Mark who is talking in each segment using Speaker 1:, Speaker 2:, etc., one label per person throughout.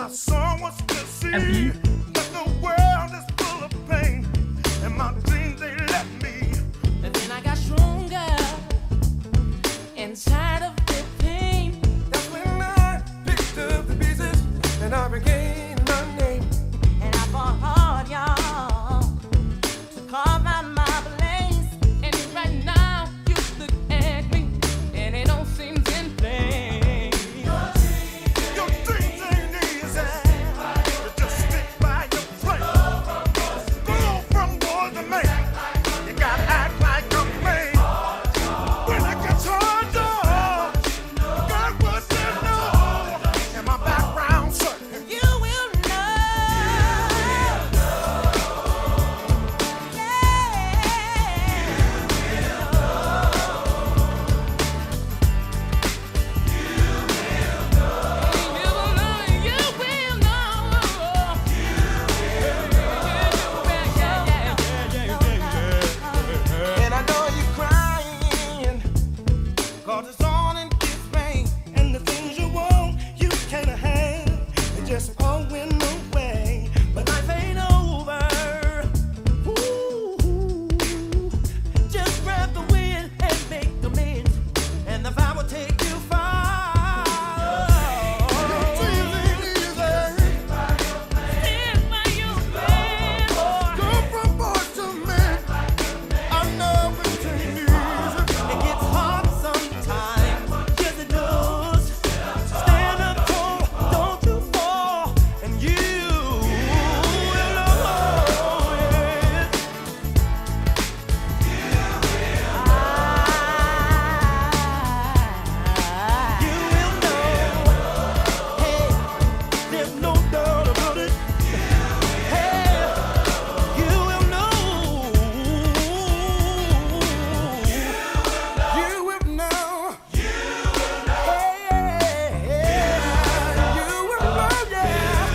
Speaker 1: I saw what's to see.
Speaker 2: MD.
Speaker 1: But the world is full of pain, and my dreams they left me.
Speaker 3: But then I got stronger inside of the pain.
Speaker 1: That's when I picked up the pieces and I regained my name.
Speaker 3: And I fought hard, y'all, to carve out my place. And right now you look at me and it don't seem in vain.
Speaker 1: Your dreams ain't easy. You just stick by your place. Go from boy to man. You gotta act like a man. When it gets hard, dog, God what you know. And my background certain.
Speaker 3: You will know.
Speaker 1: And I know you're crying, 'cause it's all in this pain. And the things you want, you can't have. They just going away. But life ain't over. Ooh, just grab the wind and make amends. And the vibe will take you far. Your dreams ain't easy. Go from boy to man. I know it ain't easy. It gets hard sometimes. Yes, it does. Stand up tall, don't you fall, and you will know. You will know. Hey, there's no doubt about it. Hey, you will know. You will know. Hey, you will know, yeah.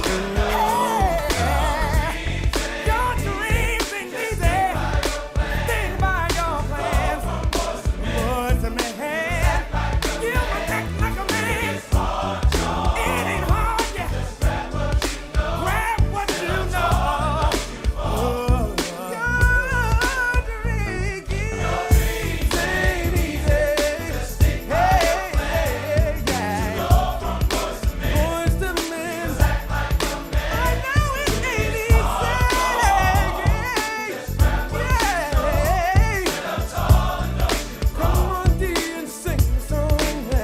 Speaker 1: Hey, your dreams ain't easy. Think about your plans. Boys and man, you protect like a man. It ain't hard, yeah. Grab what you know. Your dreams ain't easy. Hey, yeah. Boys to men. I know it ain't easy. Come on, D, and sing the song.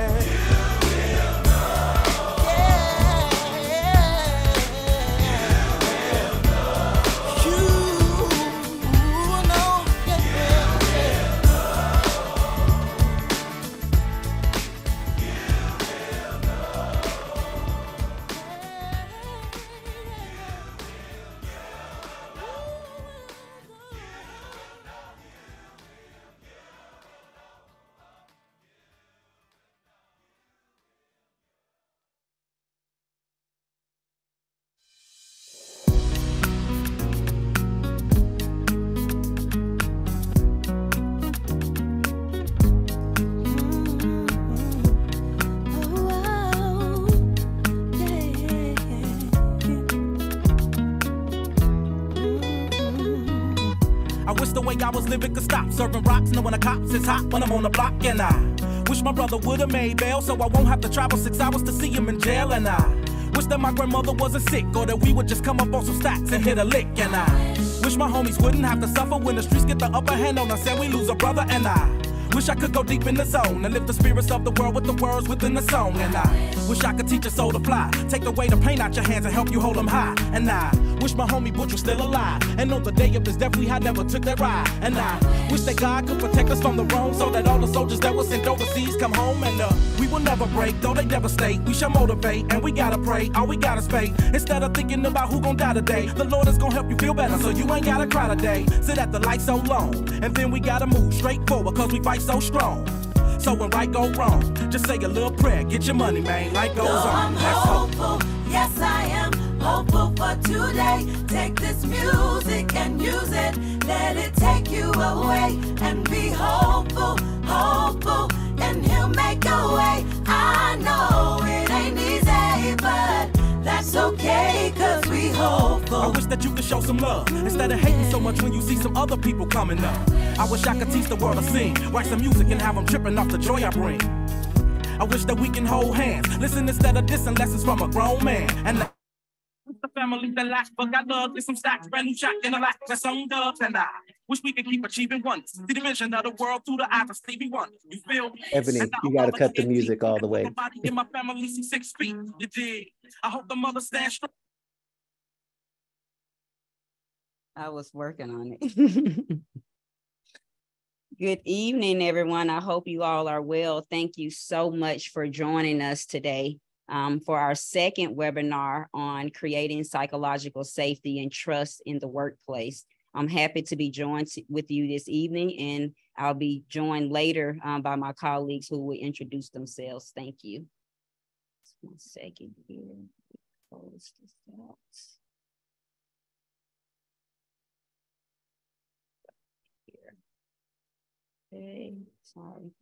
Speaker 2: I wish the way I was living could stop. Serving rocks, knowing the cops is hot when I'm on the block. And I wish my brother would've made bail so I won't have to travel 6 hours to see him in jail. And I wish that my grandmother wasn't sick, or that we would just come up on some stacks and hit a lick. And I wish my homies wouldn't have to suffer when the streets get the upper hand on us and we lose a brother. And I wish I could go deep in the zone and lift the spirits of the world with the words within the song. And I wish I could teach a soul to fly, take away the pain out your hands and help you hold them high. And I wish my homie Butch was still alive, and on the day of his death we had never took that ride. And I wish that God could protect us from the wrong, so that all the soldiers that were sent overseas come home. And we will never break, though they devastate. We shall motivate, and we gotta pray, all we gotta spay. Instead of thinking about who gon' die today, the Lord is gon' help you feel better, so you ain't gotta cry today. Sit at the light so long, and then we gotta move straight forward, cause we fight so strong. So when right go wrong, just say a little prayer, get your money, man, life goes on.
Speaker 3: I'm hopeful, yes I am hopeful for today. Take this music and use it, let it take you away. And be hopeful, hopeful, and he'll make a way. I know it ain't easy, but that's hopeful.
Speaker 2: I wish that you could show some love instead of hating so much when you see some other people coming up. I wish I could teach the world to sing, write some music and have them tripping off the joy I bring. I wish that we can hold hands, listen instead of dissing lessons from a grown man. And the family that lacks, but got love, get some stacks, brand new shot in a lack, that's on dubs, and I wish we could keep achieving once. See the vision of the world through the eyes of Stevie Wonder. You feel me?
Speaker 4: Ebony, you got to cut the music all the way.
Speaker 2: Everybody in my family see 6 feet. You dig? I hope the mother stands strong.
Speaker 5: I was working on it. Good evening, everyone. I hope you all are well. Thank you so much for joining us today for our second webinar on creating psychological safety and trust in the workplace. I'm happy to be joined with you this evening, and I'll be joined later by my colleagues who will introduce themselves. Thank you. Just 1 second here. Close this out. Okay, sorry.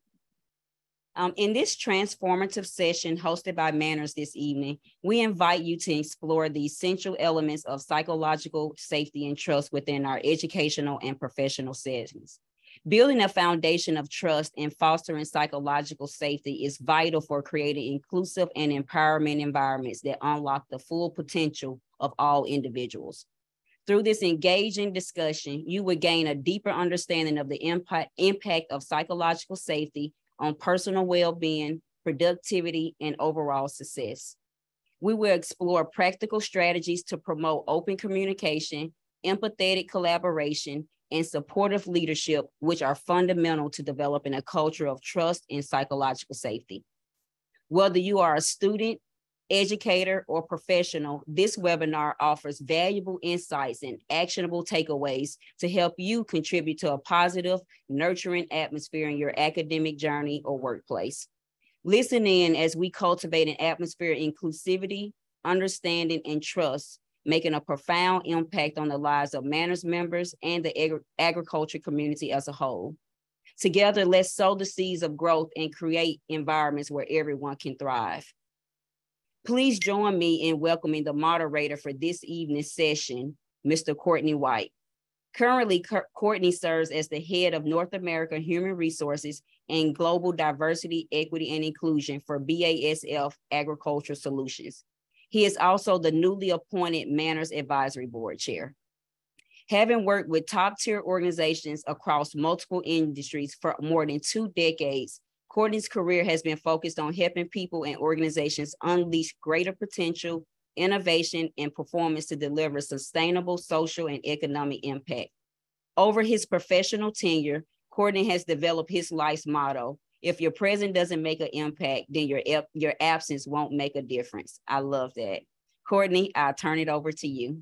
Speaker 5: In this transformative session hosted by MANRRS this evening, we invite you to explore the essential elements of psychological safety and trust within our educational and professional settings. Building a foundation of trust and fostering psychological safety is vital for creating inclusive and empowerment environments that unlock the full potential of all individuals. Through this engaging discussion, you will gain a deeper understanding of the impact of psychological safety on personal well-being, productivity, and overall success. We will explore practical strategies to promote open communication, empathetic collaboration, and supportive leadership, which are fundamental to developing a culture of trust and psychological safety. Whether you are a student, educator, or professional, this webinar offers valuable insights and actionable takeaways to help you contribute to a positive, nurturing atmosphere in your academic journey or workplace. Listen in as we cultivate an atmosphere of inclusivity, understanding, and trust, making a profound impact on the lives of MANRRS members and the agriculture community as a whole. Together, let's sow the seeds of growth and create environments where everyone can thrive. Please join me in welcoming the moderator for this evening's session, Mr. Courtney White. Currently, Courtney serves as the head of North American Human Resources and Global Diversity, Equity, and Inclusion for BASF Agriculture Solutions. He is also the newly appointed MANRRS Advisory Board Chair. Having worked with top-tier organizations across multiple industries for more than 2 decades, Courtney's career has been focused on helping people and organizations unleash greater potential, innovation, and performance to deliver sustainable social and economic impact. Over his professional tenure, Courtney has developed his life's motto: if your presence doesn't make an impact, then your absence won't make a difference. I love that. Courtney, I'll turn it over to you.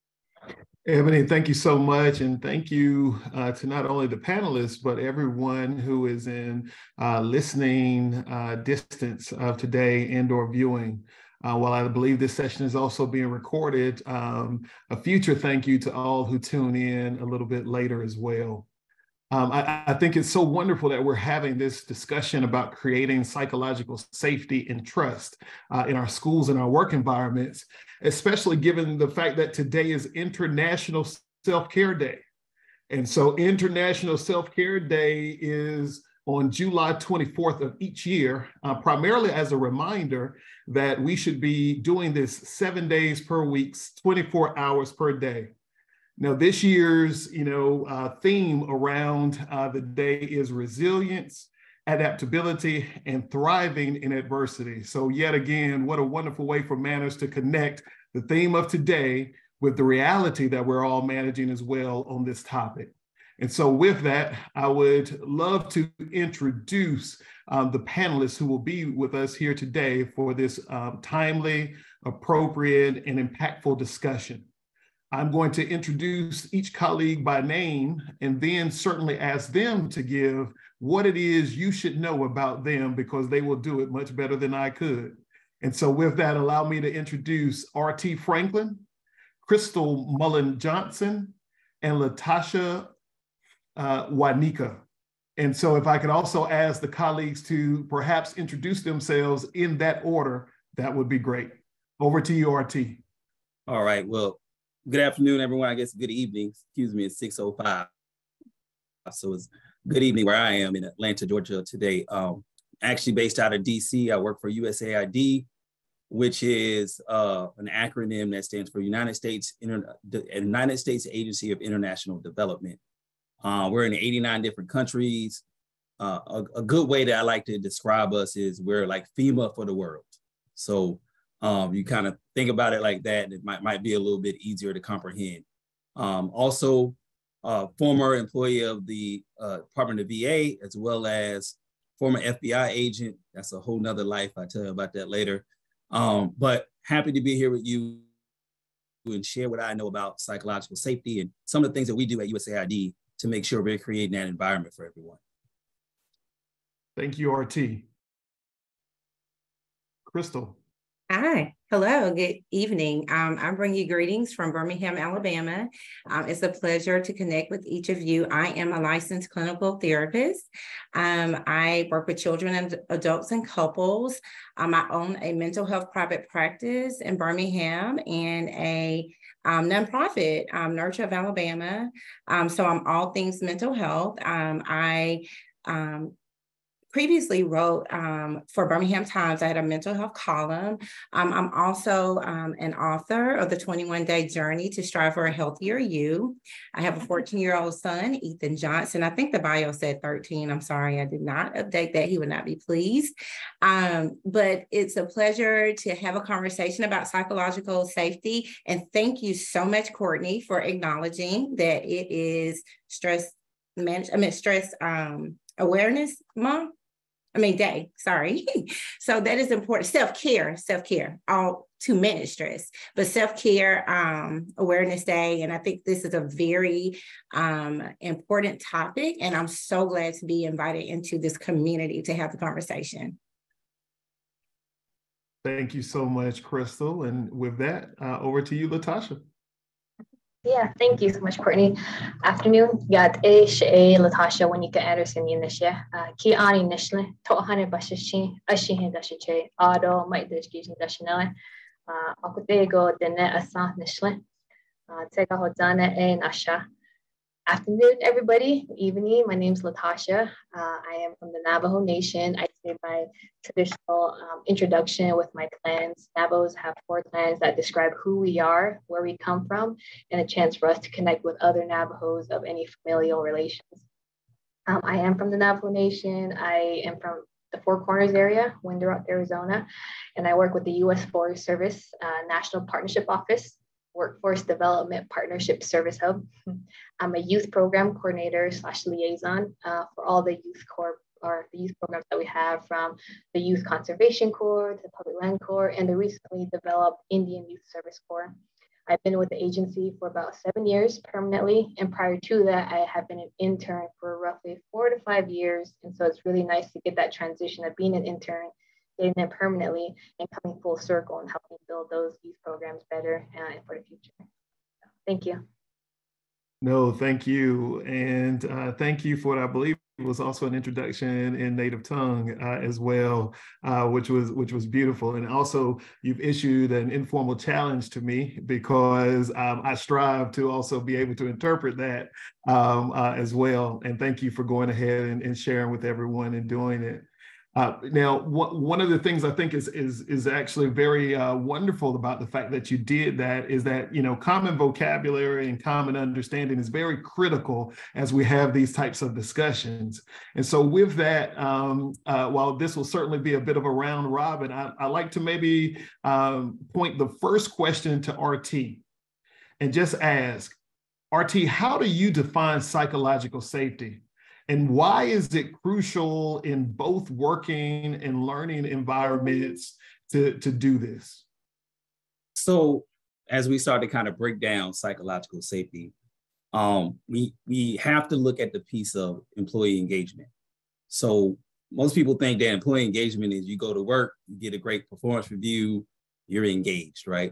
Speaker 6: Ebony, thank you so much. And thank you to not only the panelists, but everyone who is in listening distance of today and/or viewing. While I believe this session is also being recorded, a future thank you to all who tune in a little bit later as well. I think it's so wonderful that we're having this discussion about creating psychological safety and trust in our schools and our work environments, especially given the fact that today is International Self-Care Day. And so International Self-Care Day is on July 24th of each year, primarily as a reminder that we should be doing this 7 days per week, 24 hours per day. Now, this year's theme around the day is resilience, adaptability, and thriving in adversity. So yet again, what a wonderful way for MANRRS to connect the theme of today with the reality that we're all managing as well on this topic. And so with that, I would love to introduce the panelists who will be with us here today for this timely, appropriate, and impactful discussion. I'm going to introduce each colleague by name and then certainly ask them to give what it is you should know about them, because they will do it much better than I could. And so with that, allow me to introduce R.T. Franklin, Crystal Mullen Johnson, and Latasha Wanika. And so if I could also ask the colleagues to perhaps introduce themselves in that order, that would be great. Over to you, R.T.
Speaker 7: All right, well, Good afternoon, everyone. I guess good evening. Excuse me, it's 6:05. So it's good evening where I am in Atlanta, Georgia today. Actually based out of DC. I work for USAID, which is an acronym that stands for United States Agency of International Development. We're in 89 different countries. A good way that I like to describe us is we're like FEMA for the world. So you kind of think about it like that, and it might be a little bit easier to comprehend. Also, former employee of the Department of VA, as well as former FBI agent. That's a whole nother life. I'll tell you about that later. But happy to be here with you and share what I know about psychological safety and some of the things that we do at USAID to make sure we're creating that environment for everyone.
Speaker 6: Thank you, RT. Crystal.
Speaker 8: Hi, hello, good evening. I bring you greetings from Birmingham, Alabama. It's a pleasure to connect with each of you. I am a licensed clinical therapist. I work with children and adults and couples. I own a mental health private practice in Birmingham and a nonprofit, Nurture of Alabama. So I'm all things mental health. I previously wrote for Birmingham Times. I had a mental health column. I'm also an author of the 21-Day Journey to Strive for a Healthier You. I have a 14-year-old son, Ethan Johnson. I think the bio said 13. I'm sorry, I did not update that. He would not be pleased. But it's a pleasure to have a conversation about psychological safety. And thank you so much, Courtney, for acknowledging that it is stress awareness day, sorry. So that is important. Self-care, all to manage stress, but self-care awareness day. And I think this is a very important topic. And I'm so glad to be invited into this community to have the conversation.
Speaker 6: Thank you so much, Crystal. And with that, over to you, Latasha.
Speaker 9: Yeah, thank you so much, Courtney. Afternoon, Latasha Wanika Anderson Yinisha, Ki Ani Nishle, Tohane Bashishi, Ashihin Dashiche, Ado, Mike Education Dashinelle, Akutego, Dene Asa Nishle, Tega Hodana e Nasha. Afternoon, everybody. Good evening. My name is Latasha. I am from the Navajo Nation. I say my traditional introduction with my clans. Navajos have 4 clans that describe who we are, where we come from, and a chance for us to connect with other Navajos of any familial relations. I am from the Navajo Nation. I am from the Four Corners area, Window Rock, Arizona, and I work with the U.S. Forest Service National Partnership Office, Workforce Development Partnership Service Hub. I'm a youth program coordinator / liaison for all the youth corps or the youth programs that we have, from the Youth Conservation Corps to the Public Land Corps and the recently developed Indian Youth Service Corps. I've been with the agency for about 7 years permanently, and prior to that, I have been an intern for roughly 4 to 5 years. And so it's really nice to get that transition of being an intern, getting there permanently, and coming full circle and helping build those youth programs better for the future. Thank you.
Speaker 6: No, thank you. And thank you for what I believe was also an introduction in native tongue as well, which was beautiful. And also you've issued an informal challenge to me because I strive to also be able to interpret that as well. And thank you for going ahead and sharing with everyone and doing it. Now, one of the things I think is actually very wonderful about the fact that you did that is that, common vocabulary and common understanding is very critical as we have these types of discussions. And so with that, while this will certainly be a bit of a round robin, I like to maybe point the first question to RT and just ask, RT, how do you define psychological safety? And why is it crucial in both working and learning environments to do this?
Speaker 7: So as we start to kind of break down psychological safety, we have to look at the piece of employee engagement. So most people think that employee engagement is you go to work, you get a great performance review, you're engaged, right?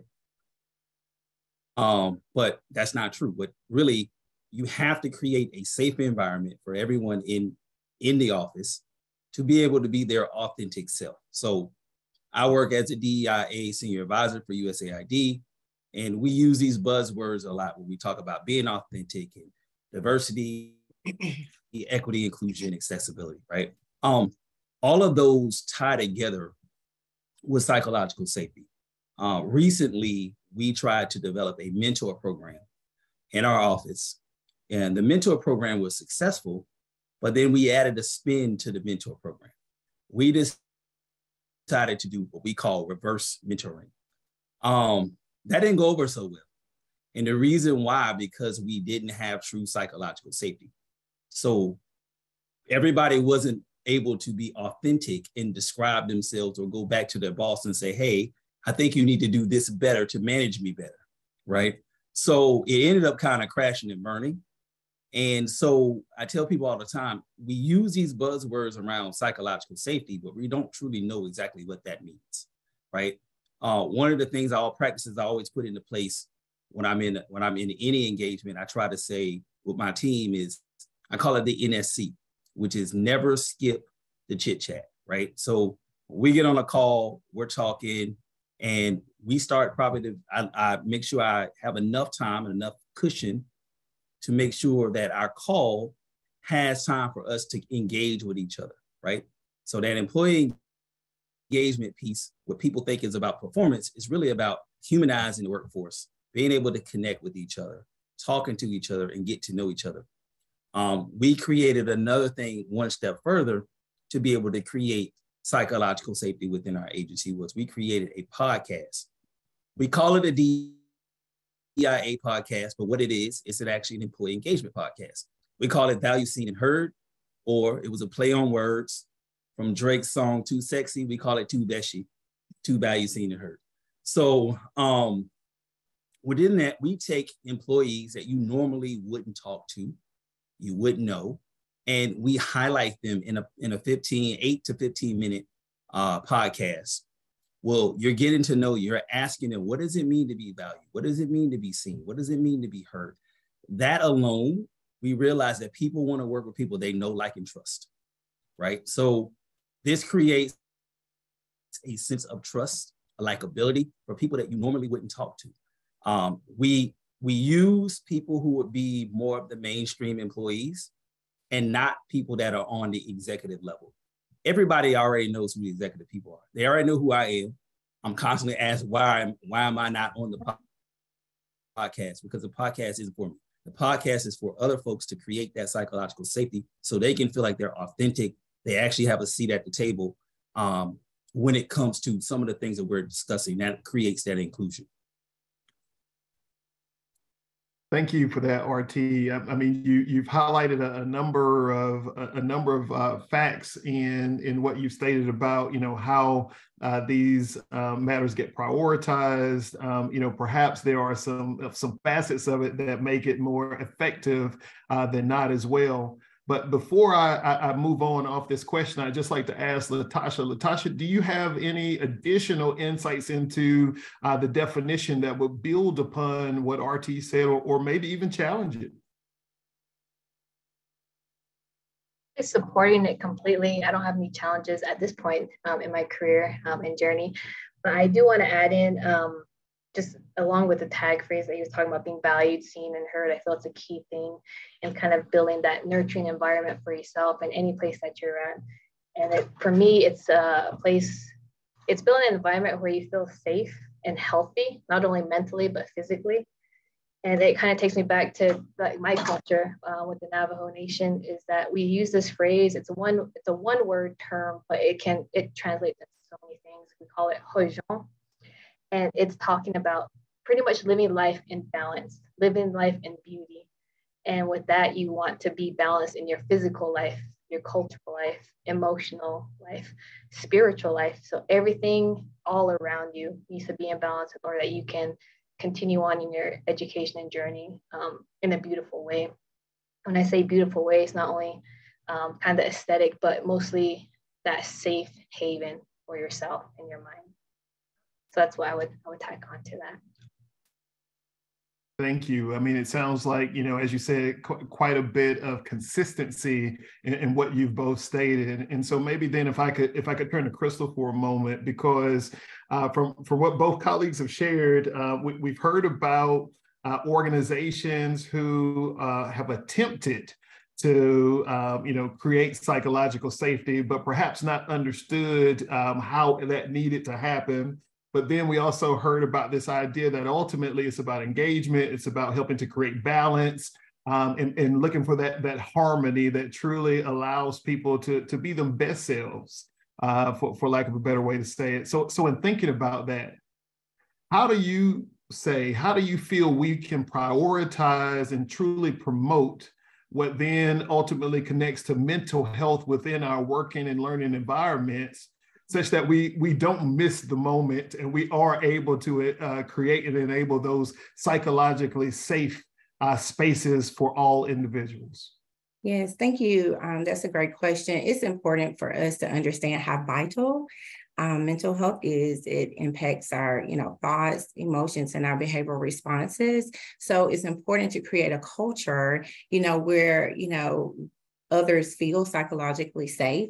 Speaker 7: But that's not true. But really, you have to create a safe environment for everyone in the office to be able to be their authentic self. So I work as a DEIA senior advisor for USAID. And we use these buzzwords a lot when we talk about being authentic and diversity, equity, inclusion, accessibility, right? All of those tie together with psychological safety. Recently, we tried to develop a mentor program in our office, and the mentor program was successful, but then we added a spin to the mentor program. We decided to do what we call reverse mentoring. That didn't go over so well. And the reason why, because we didn't have true psychological safety. So everybody wasn't able to be authentic and describe themselves or go back to their boss and say, hey, I think you need to do this better to manage me better, right? So it ended up kind of crashing and burning. And so I tell people all the time, we use these buzzwords around psychological safety, but we don't truly know exactly what that means, right? One of the things, all practices I always put into place when I'm in any engagement, I try to say with my team is, I call it the NSC, which is never skip the chit chat, right? So when we get on a call, we're talking, and we start probably I make sure I have enough time and enough cushion to make sure that our call has time for us to engage with each other, right? So that employee engagement piece, what people think is about performance, is really about humanizing the workforce, being able to connect with each other, talking to each other, and get to know each other. We created another thing one step further to be able to create psychological safety within our agency. Was we created a podcast. We call it a DIA podcast, but what it is, it's actually an employee engagement podcast. We call it Value Seen and Heard, or it was a play on words from Drake's song Too Sexy. We call it Too Beshi, Too Value Seen and Heard. So within that, we take employees that you normally wouldn't talk to, you wouldn't know, and we highlight them in a 8 to 15 minute podcast. Well, you're getting to know, you're asking them, what does it mean to be valued? What does it mean to be seen? What does it mean to be heard? That alone, we realize that people want to work with people they know, like, and trust, right? So this creates a sense of trust, a likability for people that you normally wouldn't talk to. We use people who would be more of the mainstream employees and not people that are on the executive level. Everybody already knows who the executive people are. They already know who I am. I'm constantly asked, why am I not on the podcast? Because the podcast isn't for me. The podcast is for other folks to create that psychological safety so they can feel like they're authentic. They actually have a seat at the table when it comes to some of the things that we're discussing. That creates that inclusion.
Speaker 6: Thank you for that, RT. I mean, you've highlighted a number of facts in what you stated about, how these matters get prioritized. Perhaps there are some facets of it that make it more effective than not as well. But before I move on off this question, I'd just like to ask Latasha. Latasha, do you have any additional insights into the definition that would build upon what RT said, or maybe even challenge it?
Speaker 9: Supporting it completely. I don't have any challenges at this point in my career and journey, but I do want to add in just along with the tag phrase that he was talking about, being valued, seen, and heard. I feel it's a key thing in kind of building that nurturing environment for yourself in any place that you're at. And for me, it's a place, it's building an environment where you feel safe and healthy, not only mentally, but physically. And it kind of takes me back to like my culture with the Navajo Nation, is that we use this phrase. It's a one word term, but it translates into so many things. We call it hojon. And it's talking about pretty much living life in balance, living life in beauty. And with that, you want to be balanced in your physical life, your cultural life, emotional life, spiritual life. So everything all around you needs to be in balance in order that you can continue on in your education and journey in a beautiful way. When I say beautiful way, it's not only kind of aesthetic, but mostly that safe haven for yourself and your mind. So that's why I would tack on to that.
Speaker 6: Thank you. I mean, it sounds like, you know, as you said, quite a bit of consistency in what you've both stated. And so maybe then if I could turn to Crystal for a moment, because from what both colleagues have shared, we've heard about organizations who have attempted to, you know, create psychological safety, but perhaps not understood how that needed to happen. But then we also heard about this idea that ultimately it's about engagement, it's about helping to create balance, and looking for that harmony that truly allows people to be their best selves, for lack of a better way to say it. So in thinking about that, how do you feel we can prioritize and truly promote what then ultimately connects to mental health within our working and learning environments, such that we don't miss the moment and we are able to create and enable those psychologically safe spaces for all individuals?
Speaker 8: Yes, thank you. That's a great question. It's important for us to understand how vital mental health is. It impacts our, thoughts, emotions, and our behavioral responses. So it's important to create a culture, where, others feel psychologically safe.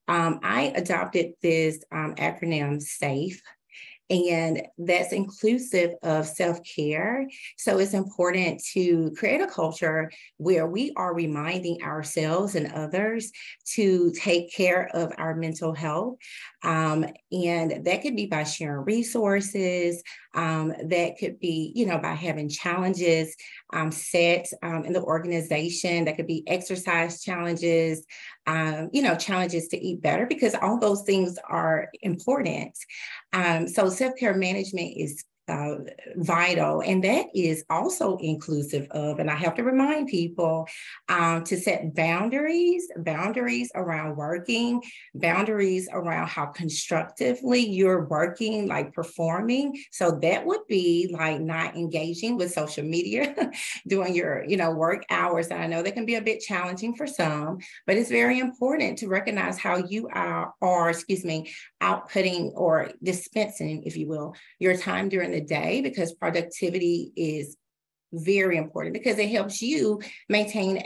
Speaker 8: I adopted this acronym SAFE, and that's inclusive of self-care. So it's important to create a culture where we are reminding ourselves and others to take care of our mental health. And that could be by sharing resources. That could be, by having challenges set in the organization. That could be exercise challenges, challenges to eat better, because all those things are important. So self-care management is vital, and that is also inclusive of, and I have to remind people to set boundaries around working, boundaries around how constructively you're working, like performing. So that would be like not engaging with social media during your, work hours. And I know that can be a bit challenging for some, but it's very important to recognize how you are outputting or dispensing, if you will, your time during the day, because productivity is very important, because it helps you maintain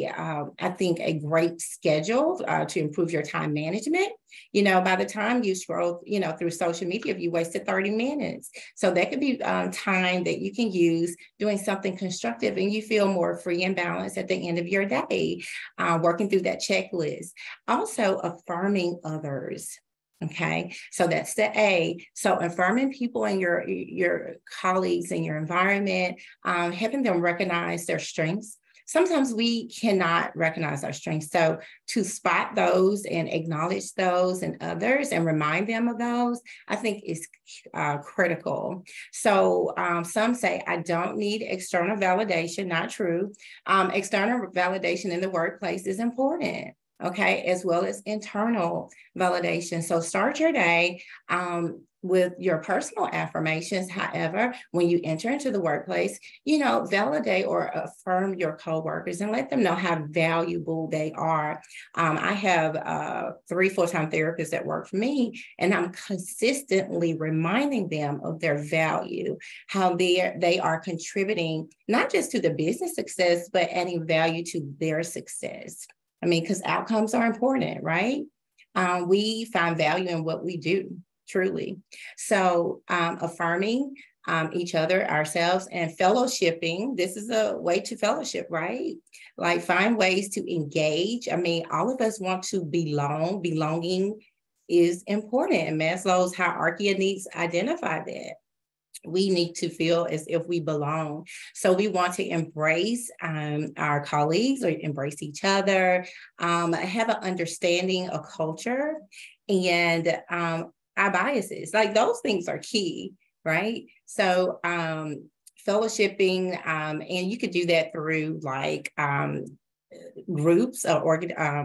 Speaker 8: a great schedule to improve your time management. By the time you scroll, through social media, if you wasted 30 minutes. So that could be time that you can use doing something constructive, and you feel more free and balanced at the end of your day, working through that checklist. Also, affirming others. Okay, so that's the A. So affirming people and your colleagues in your environment, helping them recognize their strengths. Sometimes we cannot recognize our strengths. So to spot those and acknowledge those in others and remind them of those, I think is critical. So some say, I don't need external validation. Not true. External validation in the workplace is important. Okay, as well as internal validation. So start your day with your personal affirmations. However, when you enter into the workplace, validate or affirm your coworkers and let them know how valuable they are. I have 3 full-time therapists that work for me, and I'm consistently reminding them of their value, how they are contributing not just to the business success, but adding value to their success. Because outcomes are important, right? We find value in what we do, truly. So affirming each other, ourselves, and fellowshipping. This is a way to fellowship, right? Like find ways to engage. All of us want to belong. Belonging is important. And Maslow's hierarchy of needs identify that. We need to feel as if we belong. So we want to embrace our colleagues, or embrace each other, have an understanding of culture and our biases. Like those things are key, right? So fellowshipping, and you could do that through like groups or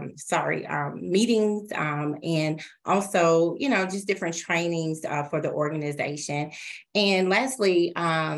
Speaker 8: meetings, and also just different trainings for the organization. And lastly,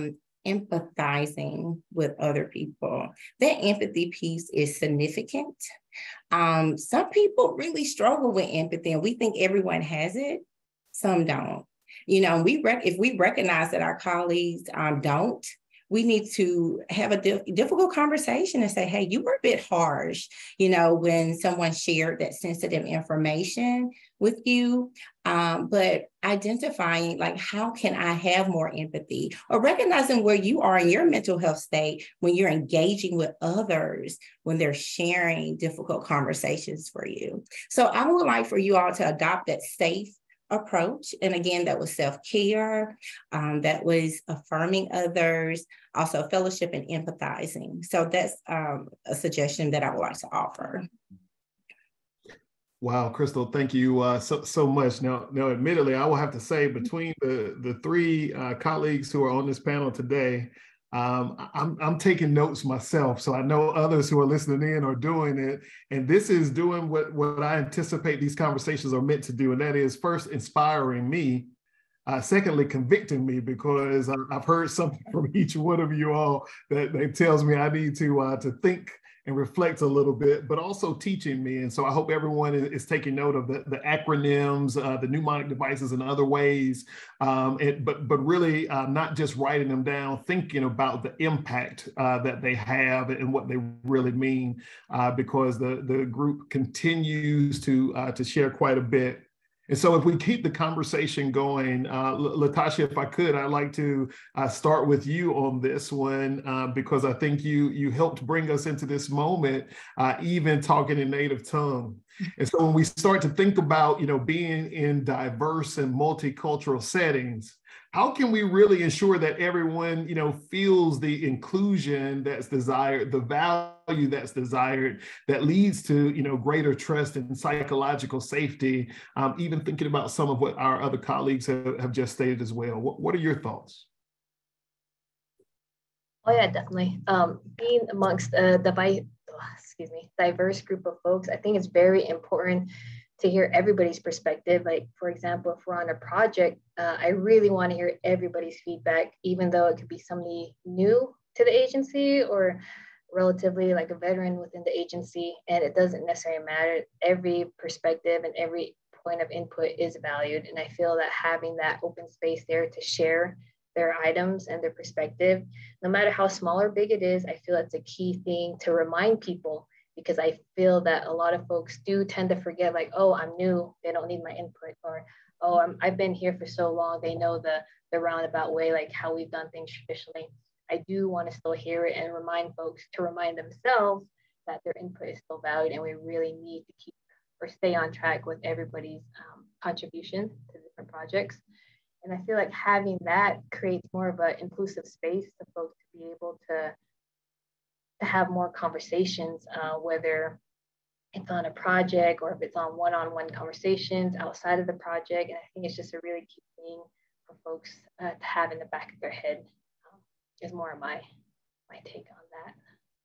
Speaker 8: empathizing with other people. That empathy piece is significant. Some people really struggle with empathy, and we think everyone has it. Some don't. If we recognize that our colleagues don't, we need to have a difficult conversation and say, hey, you were a bit harsh, you know, when someone shared that sensitive information with you. But identifying, like, how can I have more empathy, or recognizing where you are in your mental health state when you're engaging with others, when they're sharing difficult conversations for you. So I would like for you all to adopt that safe approach. And again, that was self-care, that was affirming others, also fellowship and empathizing. So that's a suggestion that I would like to offer.
Speaker 6: Wow, Crystal, thank you so much. Now, admittedly, I will have to say, between the three colleagues who are on this panel today, I'm taking notes myself, so I know others who are listening in are doing it. And this is doing what I anticipate these conversations are meant to do, and that is, first, inspiring me. Secondly, convicting me, because I've heard something from each one of you all that tells me I need to think and reflect a little bit, but also teaching me. And so I hope everyone is taking note of the acronyms, the mnemonic devices, and other ways, but really not just writing them down, thinking about the impact that they have and what they really mean, because the group continues to share quite a bit. And so if we keep the conversation going, Latasha, if I could, I'd like to start with you on this one, because I think you helped bring us into this moment, even talking in native tongue. And so when we start to think about, being in diverse and multicultural settings, how can we really ensure that everyone, feels the inclusion that's desired, the value that's desired, that leads to, greater trust and psychological safety, even thinking about some of what our other colleagues have just stated as well. What are your thoughts?
Speaker 9: Oh yeah, definitely. Being amongst a diverse group of folks, I think it's very important to hear everybody's perspective. Like, for example, if we're on a project, I really want to hear everybody's feedback, even though it could be somebody new to the agency or relatively like a veteran within the agency. And it doesn't necessarily matter. Every perspective and every point of input is valued. And I feel that having that open space there to share their items and their perspective, no matter how small or big it is, I feel that's a key thing to remind people, because I feel that a lot of folks do tend to forget, like, oh, I'm new, they don't need my input, or, oh, I've been here for so long, they know the roundabout way, like how we've done things traditionally. I do want to still hear it and remind folks to remind themselves that their input is still valued, and we really need to keep or stay on track with everybody's contribution to different projects. And I feel like having that creates more of an inclusive space for folks to be able to have more conversations, whether it's on a project or if it's on one-on-one conversations outside of the project. And I think it's just a really key thing for folks to have in the back of their head, is more of my take on that.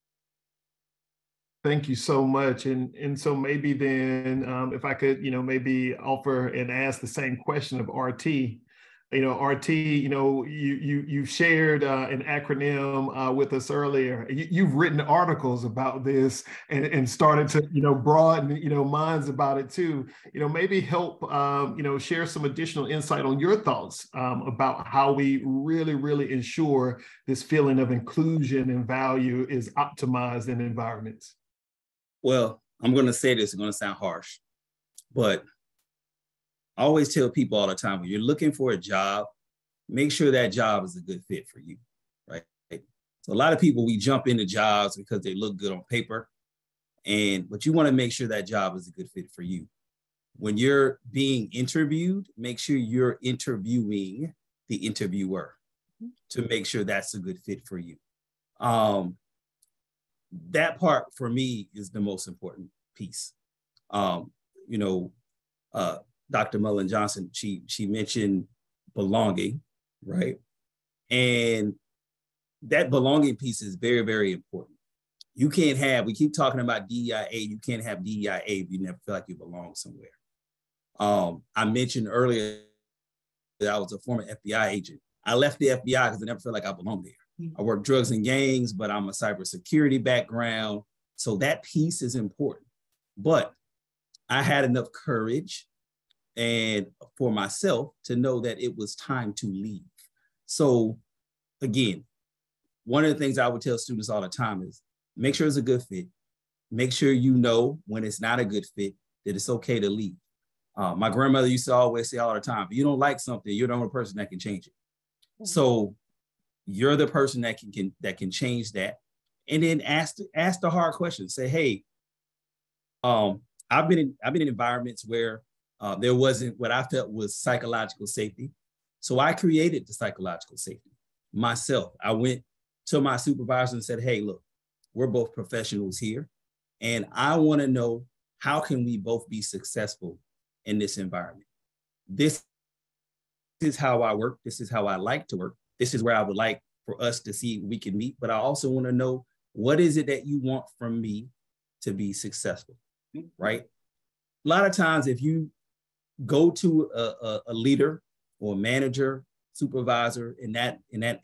Speaker 6: Thank you so much. And so maybe then, if I could, maybe offer and ask the same question of RT. RT, you shared an acronym with us earlier. You've written articles about this and started to, broaden, minds about it too. Maybe help, share some additional insight on your thoughts about how we really, really ensure this feeling of inclusion and value is optimized in environments.
Speaker 7: Well, I'm going to say this, it's going to sound harsh, but I always tell people all the time, when you're looking for a job, make sure that job is a good fit for you, right? So a lot of people, we jump into jobs because they look good on paper, but you want to make sure that job is a good fit for you. When you're being interviewed, make sure you're interviewing the interviewer to make sure that's a good fit for you. That part for me is the most important piece. Dr. Mullen Johnson, she mentioned belonging, right? And that belonging piece is very, very important. You can't have, we keep talking about DEIA, you can't have DEIA if you never feel like you belong somewhere. I mentioned earlier that I was a former FBI agent. I left the FBI because I never felt like I belonged there. I work drugs and gangs, but I'm a cybersecurity background. So that piece is important. But I had enough courage and for myself to know that it was time to leave. So again, one of the things I would tell students all the time is make sure it's a good fit. Make sure you know when it's not a good fit, that it's okay to leave. My grandmother used to always say all the time, if you don't like something, you're the only person that can change it. So you're the person that can change that. And then ask the hard questions. Say, hey, I've been in environments where there wasn't what I felt was psychological safety. So I created the psychological safety myself. I went to my supervisor and said, hey, look, we're both professionals here. And I want to know, how can we both be successful in this environment? This is how I work. This is how I like to work. This is where I would like for us to see if we can meet. But I also want to know, what is it that you want from me to be successful, right? A lot of times, if you go to a leader or manager, supervisor in that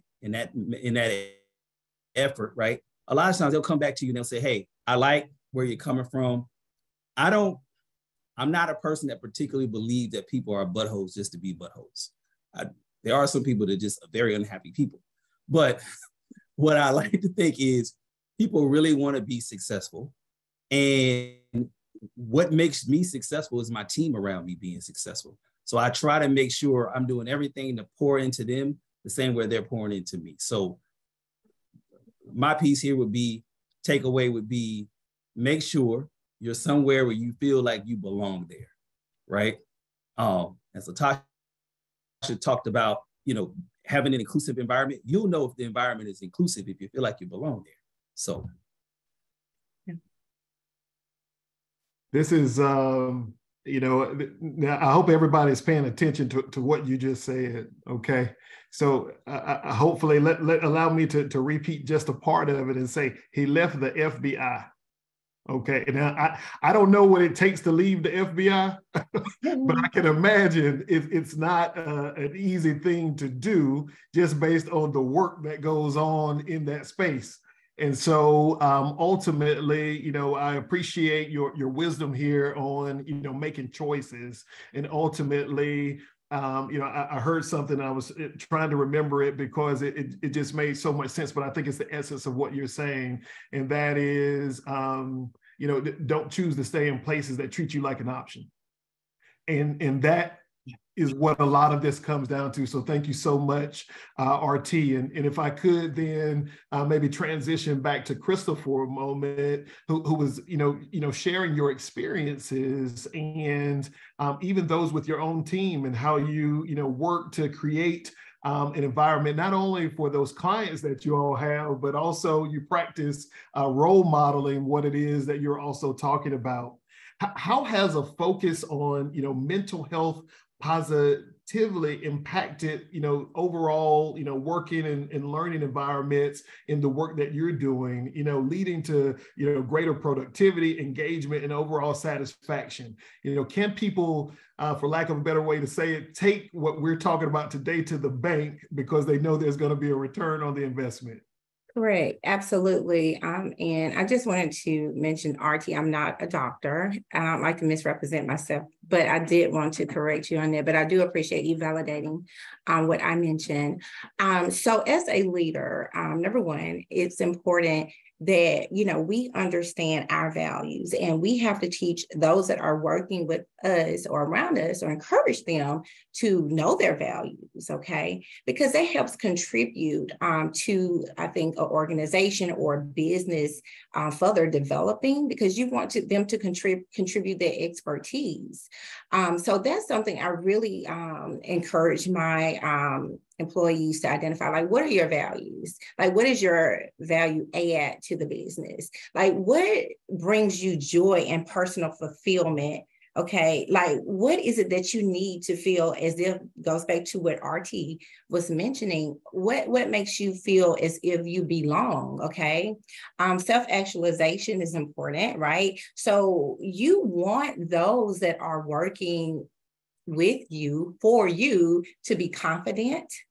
Speaker 7: effort, right? A lot of times they'll come back to you and they'll say, hey, I like where you're coming from. I'm not a person that particularly believes that people are buttholes just to be buttholes. There are some people that just are very unhappy people. But what I like to think is people really want to be successful. And what makes me successful is my team around me being successful. So I try to make sure I'm doing everything to pour into them the same way they're pouring into me. So my piece here would be, takeaway would be, make sure you're somewhere where you feel like you belong there, right? As Latasha talked about, having an inclusive environment, you'll know if the environment is inclusive if you feel like you belong there. So.
Speaker 6: This is, now I hope everybody's paying attention to what you just said, okay? So hopefully allow me to repeat just a part of it and say, he left the FBI. Okay, now I don't know what it takes to leave the FBI, but I can imagine it's not an easy thing to do just based on the work that goes on in that space. And so ultimately, I appreciate your wisdom here on, making choices. And ultimately, I heard something, I was trying to remember it because it just made so much sense, but I think it's the essence of what you're saying. And that is, don't choose to stay in places that treat you like an option. And that is what a lot of this comes down to. So thank you so much, RT. And if I could then maybe transition back to Crystal for a moment, who was, sharing your experiences and even those with your own team and how you, work to create an environment, not only for those clients that you all have, but also you practice role modeling what it is that you're also talking about. How has a focus on, mental health positively impacted, overall, working and learning environments in the work that you're doing, leading to, greater productivity, engagement, and overall satisfaction? Can people, for lack of a better way to say it, take what we're talking about today to the bank because they know there's going to be a return on the investment?
Speaker 8: Correct, absolutely. And I just wanted to mention, RT, I'm not a doctor. I don't like to misrepresent myself, but I did want to correct you on that. But I do appreciate you validating what I mentioned. So as a leader, number one, it's important that, we understand our values, and we have to teach those that are working with us or around us, or encourage them to know their values, okay? Because that helps contribute to, I think, an organization or business further developing, because you want them to contribute their expertise. So that's something I really encourage my employees to identify. Like, what are your values? Like, what is your value add to the business? Like, what brings you joy and personal fulfillment? Okay, like, what is it that you need to feel as if, goes back to what RT was mentioning, what makes you feel as if you belong, okay? Self-actualization is important, right? So you want those that are working with you, for you, to be confident,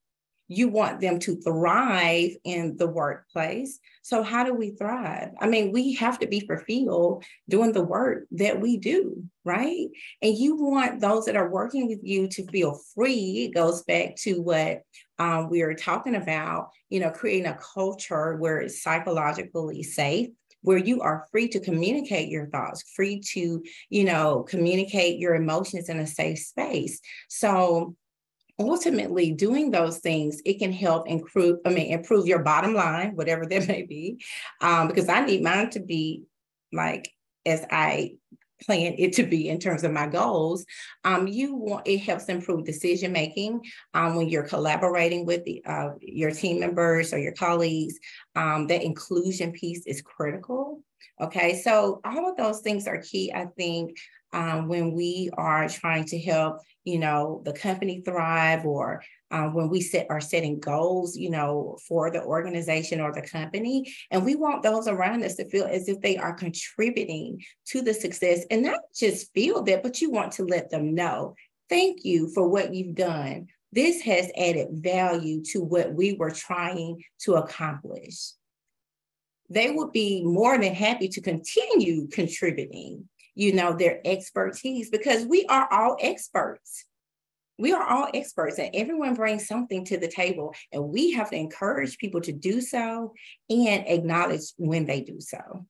Speaker 8: You want them to thrive in the workplace. So how do we thrive? I mean, we have to be fulfilled doing the work that we do, right? And you want those that are working with you to feel free. It goes back to what we were talking about, creating a culture where it's psychologically safe, where you are free to communicate your thoughts, free to, communicate your emotions in a safe space. So ultimately, doing those things, it can help improve your bottom line, whatever that may be, because I need mine to be like as I plan it to be in terms of my goals. It helps improve decision making when you're collaborating with your team members or your colleagues. That inclusion piece is critical. Okay, so all of those things are key, I think, when we are trying to help the company thrive, or when we are setting goals, for the organization or the company. And we want those around us to feel as if they are contributing to the success, and not just feel that, but you want to let them know, thank you for what you've done. This has added value to what we were trying to accomplish. They would be more than happy to continue contributing their expertise, because we are all experts. We are all experts, and everyone brings something to the table, and we have to encourage people to do so and acknowledge when they do so.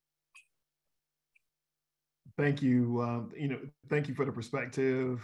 Speaker 6: Thank you. Thank you for the perspective.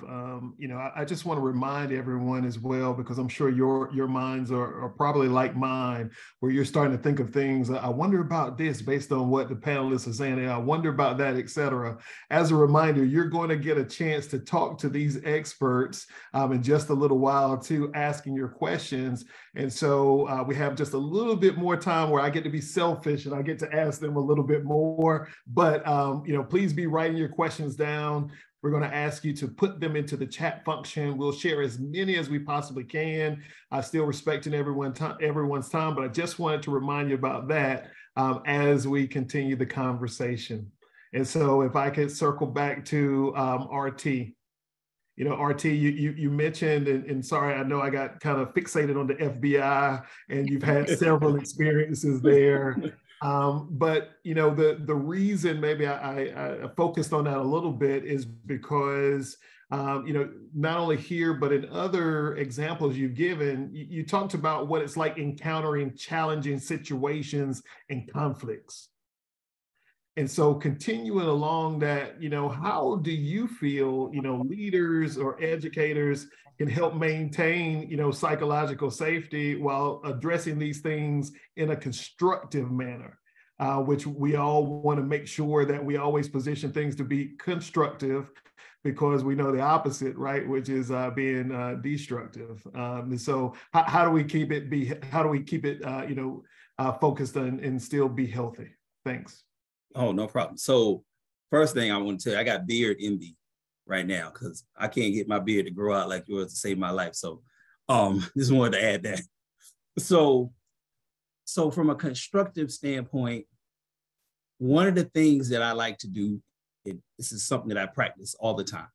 Speaker 6: I just want to remind everyone as well, because I'm sure your minds are probably like mine, where you're starting to think of things. I wonder about this based on what the panelists are saying. I wonder about that, et cetera. As a reminder, you're going to get a chance to talk to these experts in just a little while too, asking your questions. And so we have just a little bit more time where I get to be selfish and I get to ask them a little bit more. But please be writing your questions down. We're going to ask you to put them into the chat function. We'll share as many as we possibly can. Still respecting everyone's time, but I just wanted to remind you about that as we continue the conversation. And so if I could circle back to RT. RT, you mentioned, and sorry, I know I got kind of fixated on the FBI, and you've had several experiences there. But the reason maybe I focused on that a little bit is because not only here but in other examples you've given, you talked about what it's like encountering challenging situations and conflicts. And so continuing along that, how do you feel, leaders or educators can help maintain, psychological safety while addressing these things in a constructive manner, which we all want to make sure that we always position things to be constructive, because we know the opposite, right? Which is being destructive. And so how do we keep it focused and still be healthy? Thanks.
Speaker 7: Oh, no problem. So first thing I want to tell you, I got beard envy right now because I can't get my beard to grow out like yours to save my life. So just wanted to add that. So from a constructive standpoint, one of the things that I like to do, and this is something that I practice all the time.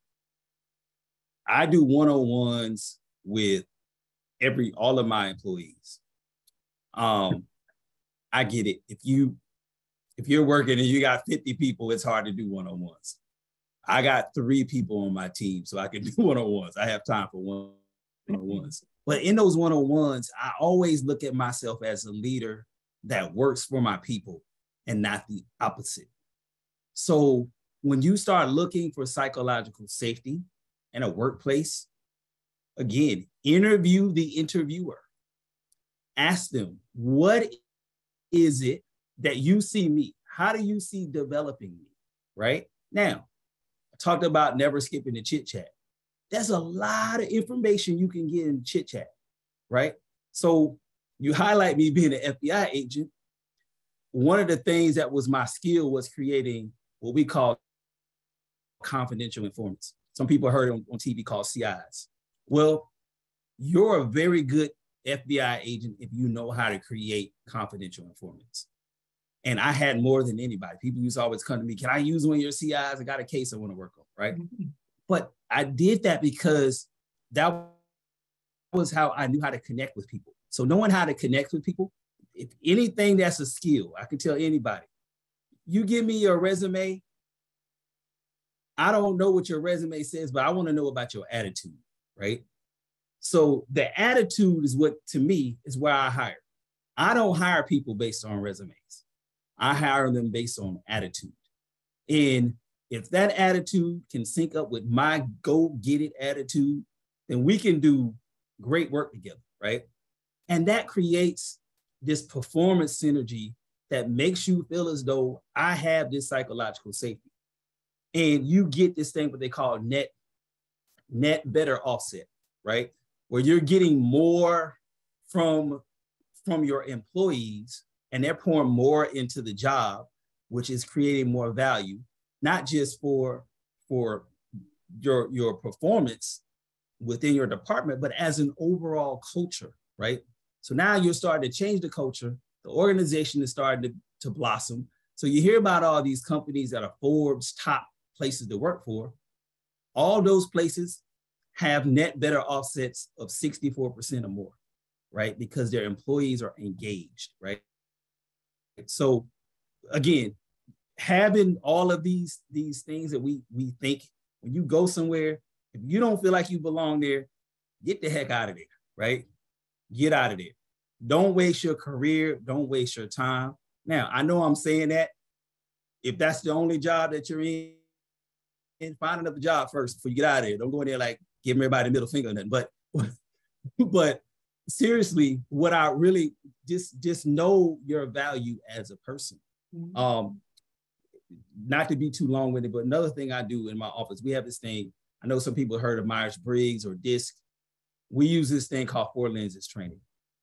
Speaker 7: I do one-on-ones with all of my employees. I get it. If you're working and you got 50 people, it's hard to do one-on-ones. I got 3 people on my team, so I can do one-on-ones. I have time for one-on-ones. But in those one-on-ones, I always look at myself as a leader that works for my people and not the opposite. So when you start looking for psychological safety in a workplace, again, interview the interviewer. Ask them, what is it that you see me? How do you see developing me, right? Now, I talked about never skipping the chit chat. There's a lot of information you can get in chit chat, right? So you highlight me being an FBI agent. One of the things that was my skill was creating what we call confidential informants. Some people heard it on TV called CIs. Well, you're a very good FBI agent if you know how to create confidential informants. And I had more than anybody. People used to always come to me, can I use one of your CIs? I got a case I want to work on, right? But I did that because that was how I knew how to connect with people. So knowing how to connect with people, if anything that's a skill, I can tell anybody, you give me your resume, I don't know what your resume says, but I want to know about your attitude, right? So the attitude is what, to me, is where I hire. I don't hire people based on resumes. I hire them based on attitude. And if that attitude can sync up with my go-get-it attitude, then we can do great work together, right? And that creates this performance synergy that makes you feel as though I have this psychological safety. And you get this thing what they call net better offset, right? Where you're getting more from your employees and they're pouring more into the job, which is creating more value, not just for your performance within your department, but as an overall culture, right? So now you're starting to change the culture. The organization is starting to blossom. So you hear about all these companies that are Forbes top places to work for. All those places have net better offsets of 64% or more, right? Because their employees are engaged, right? So again, having all of these things that we think, when you go somewhere, if you don't feel like you belong there, get the heck out of there, right? Get out of there. Don't waste your career. Don't waste your time. Now, I know I'm saying that. If that's the only job that you're in, find another job first before you get out of there. Don't go in there like giving everybody a middle finger or nothing. But seriously, what I really just know your value as a person. Not to be too long-winded, but another thing I do in my office, we have this thing. I know some people heard of Myers-Briggs or DISC. We use this thing called 4 lenses training.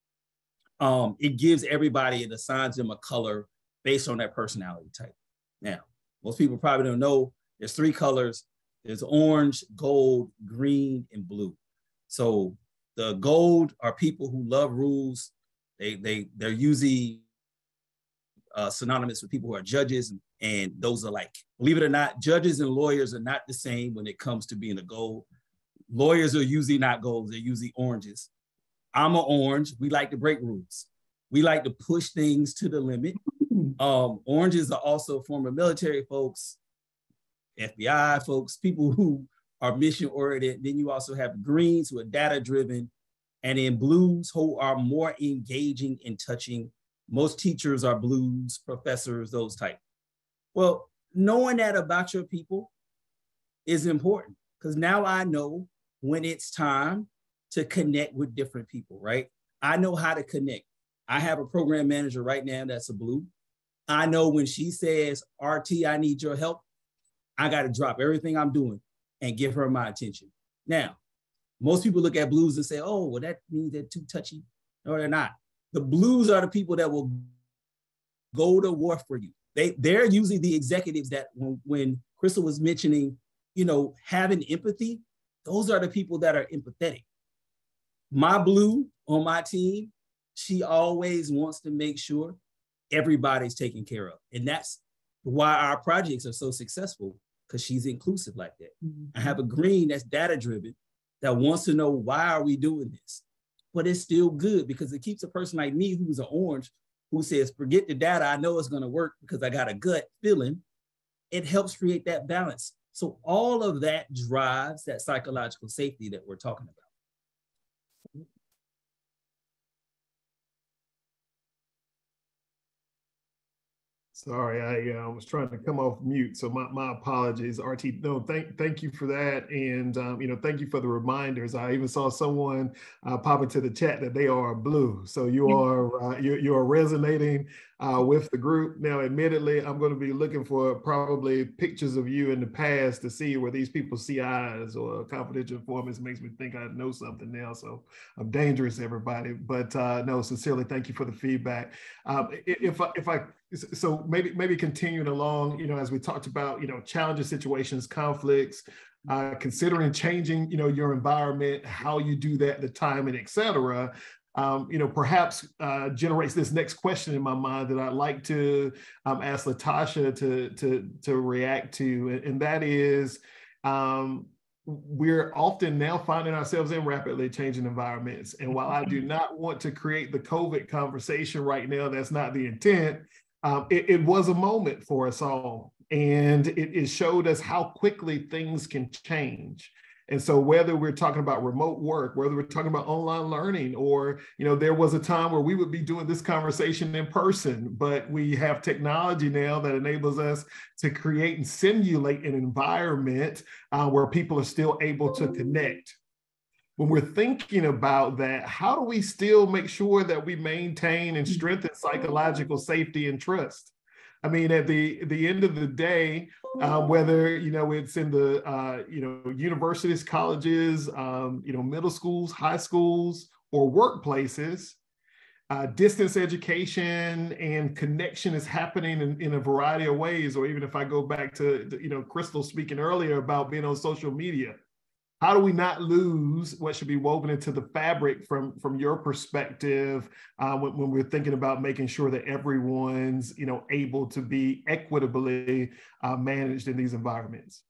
Speaker 7: It gives everybody, it assigns them a color based on their personality type. Now, most people probably don't know there's 3 colors. There's orange, gold, green, and blue. So the gold are people who love rules. They're usually synonymous with people who are judges, and those are like, believe it or not, judges and lawyers are not the same when it comes to being a gold. Lawyers are usually not golds, they're usually oranges. I'm an orange. We like to break rules. We like to push things to the limit. Oranges are also former military folks, FBI folks, people who are mission-oriented. Then you also have greens who are data-driven, and then blues who are more engaging and touching. Most teachers are blues, professors, those type. Well, knowing that about your people is important, because now I know when it's time to connect with different people, right? I know how to connect. I have a program manager right now that's a blue. I know when she says, RT, I need your help, I got to drop everything I'm doing and give her my attention. Now, most people look at blues and say, oh, well, that means they're too touchy. No, they're not. The blues are the people that will go to war for you. They're usually the executives that when Crystal was mentioning, having empathy, those are the people that are empathetic. My blue on my team, she always wants to make sure everybody's taken care of. And that's why our projects are so successful, because she's inclusive like that. I have a green that's data-driven that wants to know, why are we doing this? But it's still good because it keeps a person like me who's an orange, who says, forget the data, I know it's gonna work because I got a gut feeling. It helps create that balance. So all of that drives that psychological safety that we're talking about.
Speaker 6: Sorry, I was trying to come off mute, so my apologies, RT. No, thank you for that, and thank you for the reminders. I even saw someone pop into the chat that they are blue, so you are resonating with the group. Now, admittedly, I'm going to be looking for probably pictures of you in the past to see where these people see eyes, or confidential informants makes me think I know something now. So I'm dangerous, everybody. But no, sincerely, thank you for the feedback. So maybe continuing along, as we talked about, challenging situations, conflicts, considering changing, your environment, how you do that, the timing, et cetera. Perhaps generates this next question in my mind that I'd like to ask Latasha to react to, and that is, we're often now finding ourselves in rapidly changing environments. And while I do not want to create the COVID conversation right now, that's not the intent. It was a moment for us all. And it showed us how quickly things can change. And so whether we're talking about remote work, whether we're talking about online learning, or, there was a time where we would be doing this conversation in person, but we have technology now that enables us to create and simulate an environment where people are still able to connect. When we're thinking about that, how do we still make sure that we maintain and strengthen psychological safety and trust? I mean, at the end of the day, whether it's in the universities, colleges, middle schools, high schools, or workplaces, distance education and connection is happening in a variety of ways. Or even if I go back to Crystal speaking earlier about being on social media, how do we not lose what should be woven into the fabric from your perspective when we're thinking about making sure that everyone's able to be equitably managed in these environments?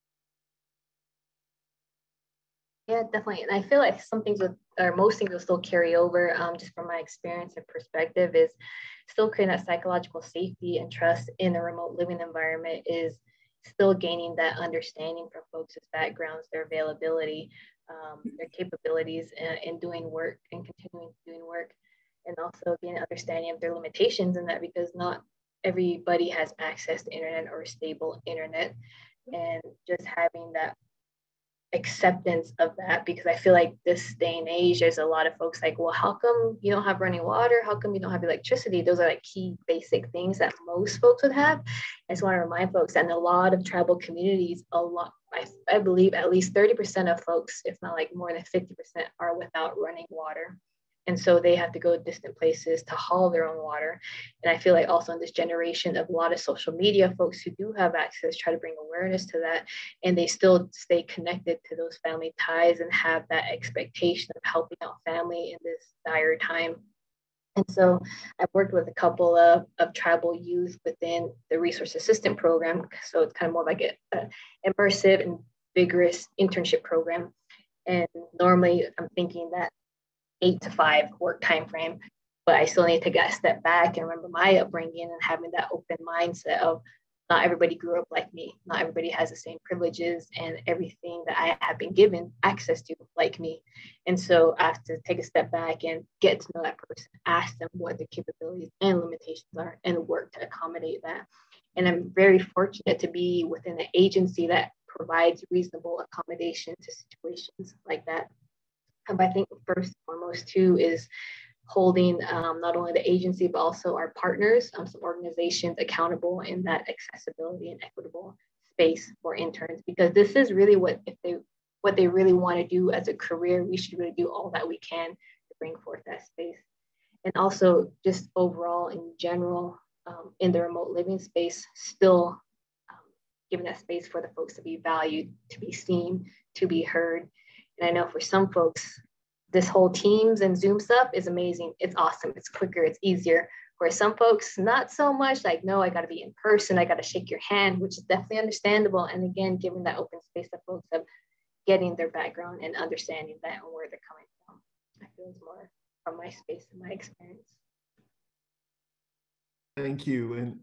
Speaker 9: Yeah, definitely. And I feel like most things will still carry over, just from my experience and perspective, is still creating that psychological safety and trust in a remote living environment is still gaining that understanding from folks' backgrounds, their availability, their capabilities in doing work and continuing doing work, and also getting an understanding of their limitations in that, because not everybody has access to internet or stable internet, and just having that acceptance of that, because I feel like this day and age, there's a lot of folks like, well, how come you don't have running water? How come you don't have electricity? Those are like key basic things that most folks would have. I just want to remind folks that in a lot of tribal communities, I believe at least 30% of folks, if not like more than 50%, are without running water. And so they have to go to distant places to haul their own water. And I feel like also in this generation of a lot of social media, folks who do have access try to bring awareness to that, and they still stay connected to those family ties and have that expectation of helping out family in this dire time. And so I've worked with a couple of tribal youth within the resource assistant program. So it's kind of more like an immersive and vigorous internship program. And normally I'm thinking that 8 to 5 work time frame, but I still need to take a step back and remember my upbringing and having that open mindset of not everybody grew up like me. Not everybody has the same privileges and everything that I have been given access to like me. And so I have to take a step back and get to know that person, ask them what their capabilities and limitations are, and work to accommodate that. And I'm very fortunate to be within an agency that provides reasonable accommodation to situations like that. I think first and foremost too is holding not only the agency, but also our partners, some organizations accountable in that accessibility and equitable space for interns, because this is really what they really want to do as a career. We should really do all that we can to bring forth that space. And also just overall in general, in the remote living space, still giving that space for the folks to be valued, to be seen, to be heard. And I know for some folks, this whole Teams and Zoom stuff is amazing. It's awesome. It's quicker. It's easier. For some folks, not so much. Like, no, I got to be in person. I got to shake your hand, which is definitely understandable. And again, giving that open space to folks of getting their background and understanding that and where they're coming from. I feel it's more from my space and my experience.
Speaker 6: Thank you. And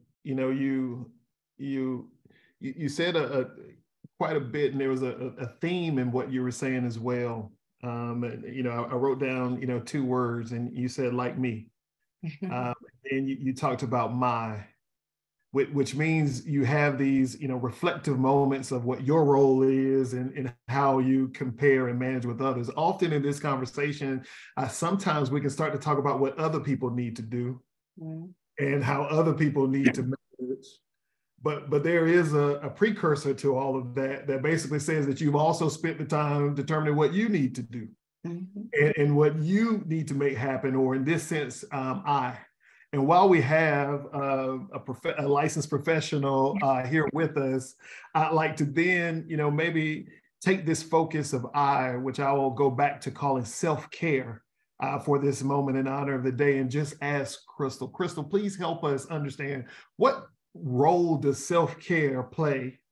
Speaker 6: you said quite a bit, and there was a theme in what you were saying as well. I wrote down 2 words, and you said like me, and you talked about which means you have these reflective moments of what your role is and how you compare and manage with others. Often in this conversation, sometimes we can start to talk about what other people need to do and how other people need to manage. But there is a precursor to all of that basically says that you've also spent the time determining what you need to do and what you need to make happen, or in this sense, And while we have a licensed professional here with us, I'd like to then, maybe take this focus of which I will go back to calling self-care for this moment in honor of the day, and just ask Crystal. Crystal, please help us understand, what role does self-care play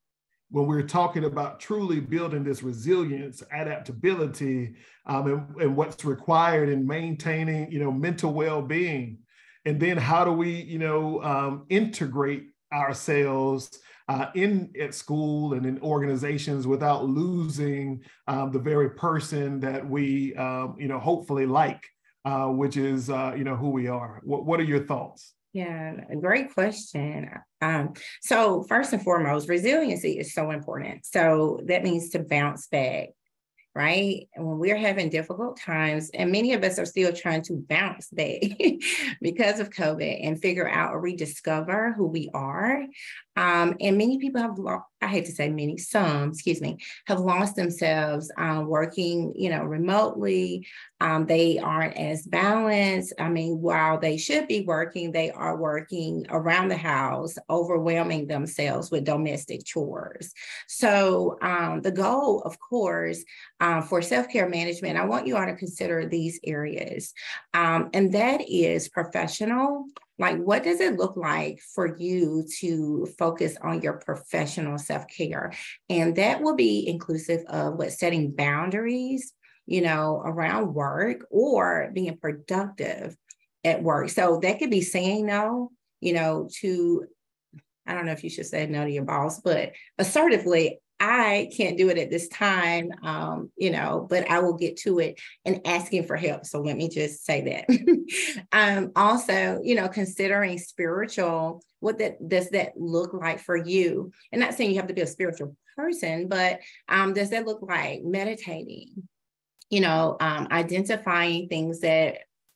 Speaker 6: when we're talking about truly building this resilience, adaptability, and what's required in maintaining, mental well-being. And then how do we, integrate ourselves at school and in organizations without losing the very person that we, hopefully like, which is, who we are. What are your thoughts?
Speaker 8: Yeah, a great question. So first and foremost, resiliency is so important. So that means to bounce back, right? And when we're having difficult times, and many of us are still trying to bounce back because of COVID and figure out or rediscover who we are. And many people have lost, I hate to say many, some, have lost themselves working, remotely. They aren't as balanced. I mean, while they should be working, they are working around the house, overwhelming themselves with domestic chores. So the goal, of course, for self-care management, I want you all to consider these areas. And that is professional. Like, what does it look like for you to focus on your professional self-care? And that will be inclusive of setting boundaries, around work or being productive at work. So that could be saying no, to, I don't know if you should say no to your boss, but assertively, I can't do it at this time, but I will get to it, and asking for help. So let me just say that. Also, considering spiritual, does that look like for you? And not saying you have to be a spiritual person, but does that look like meditating, identifying things that,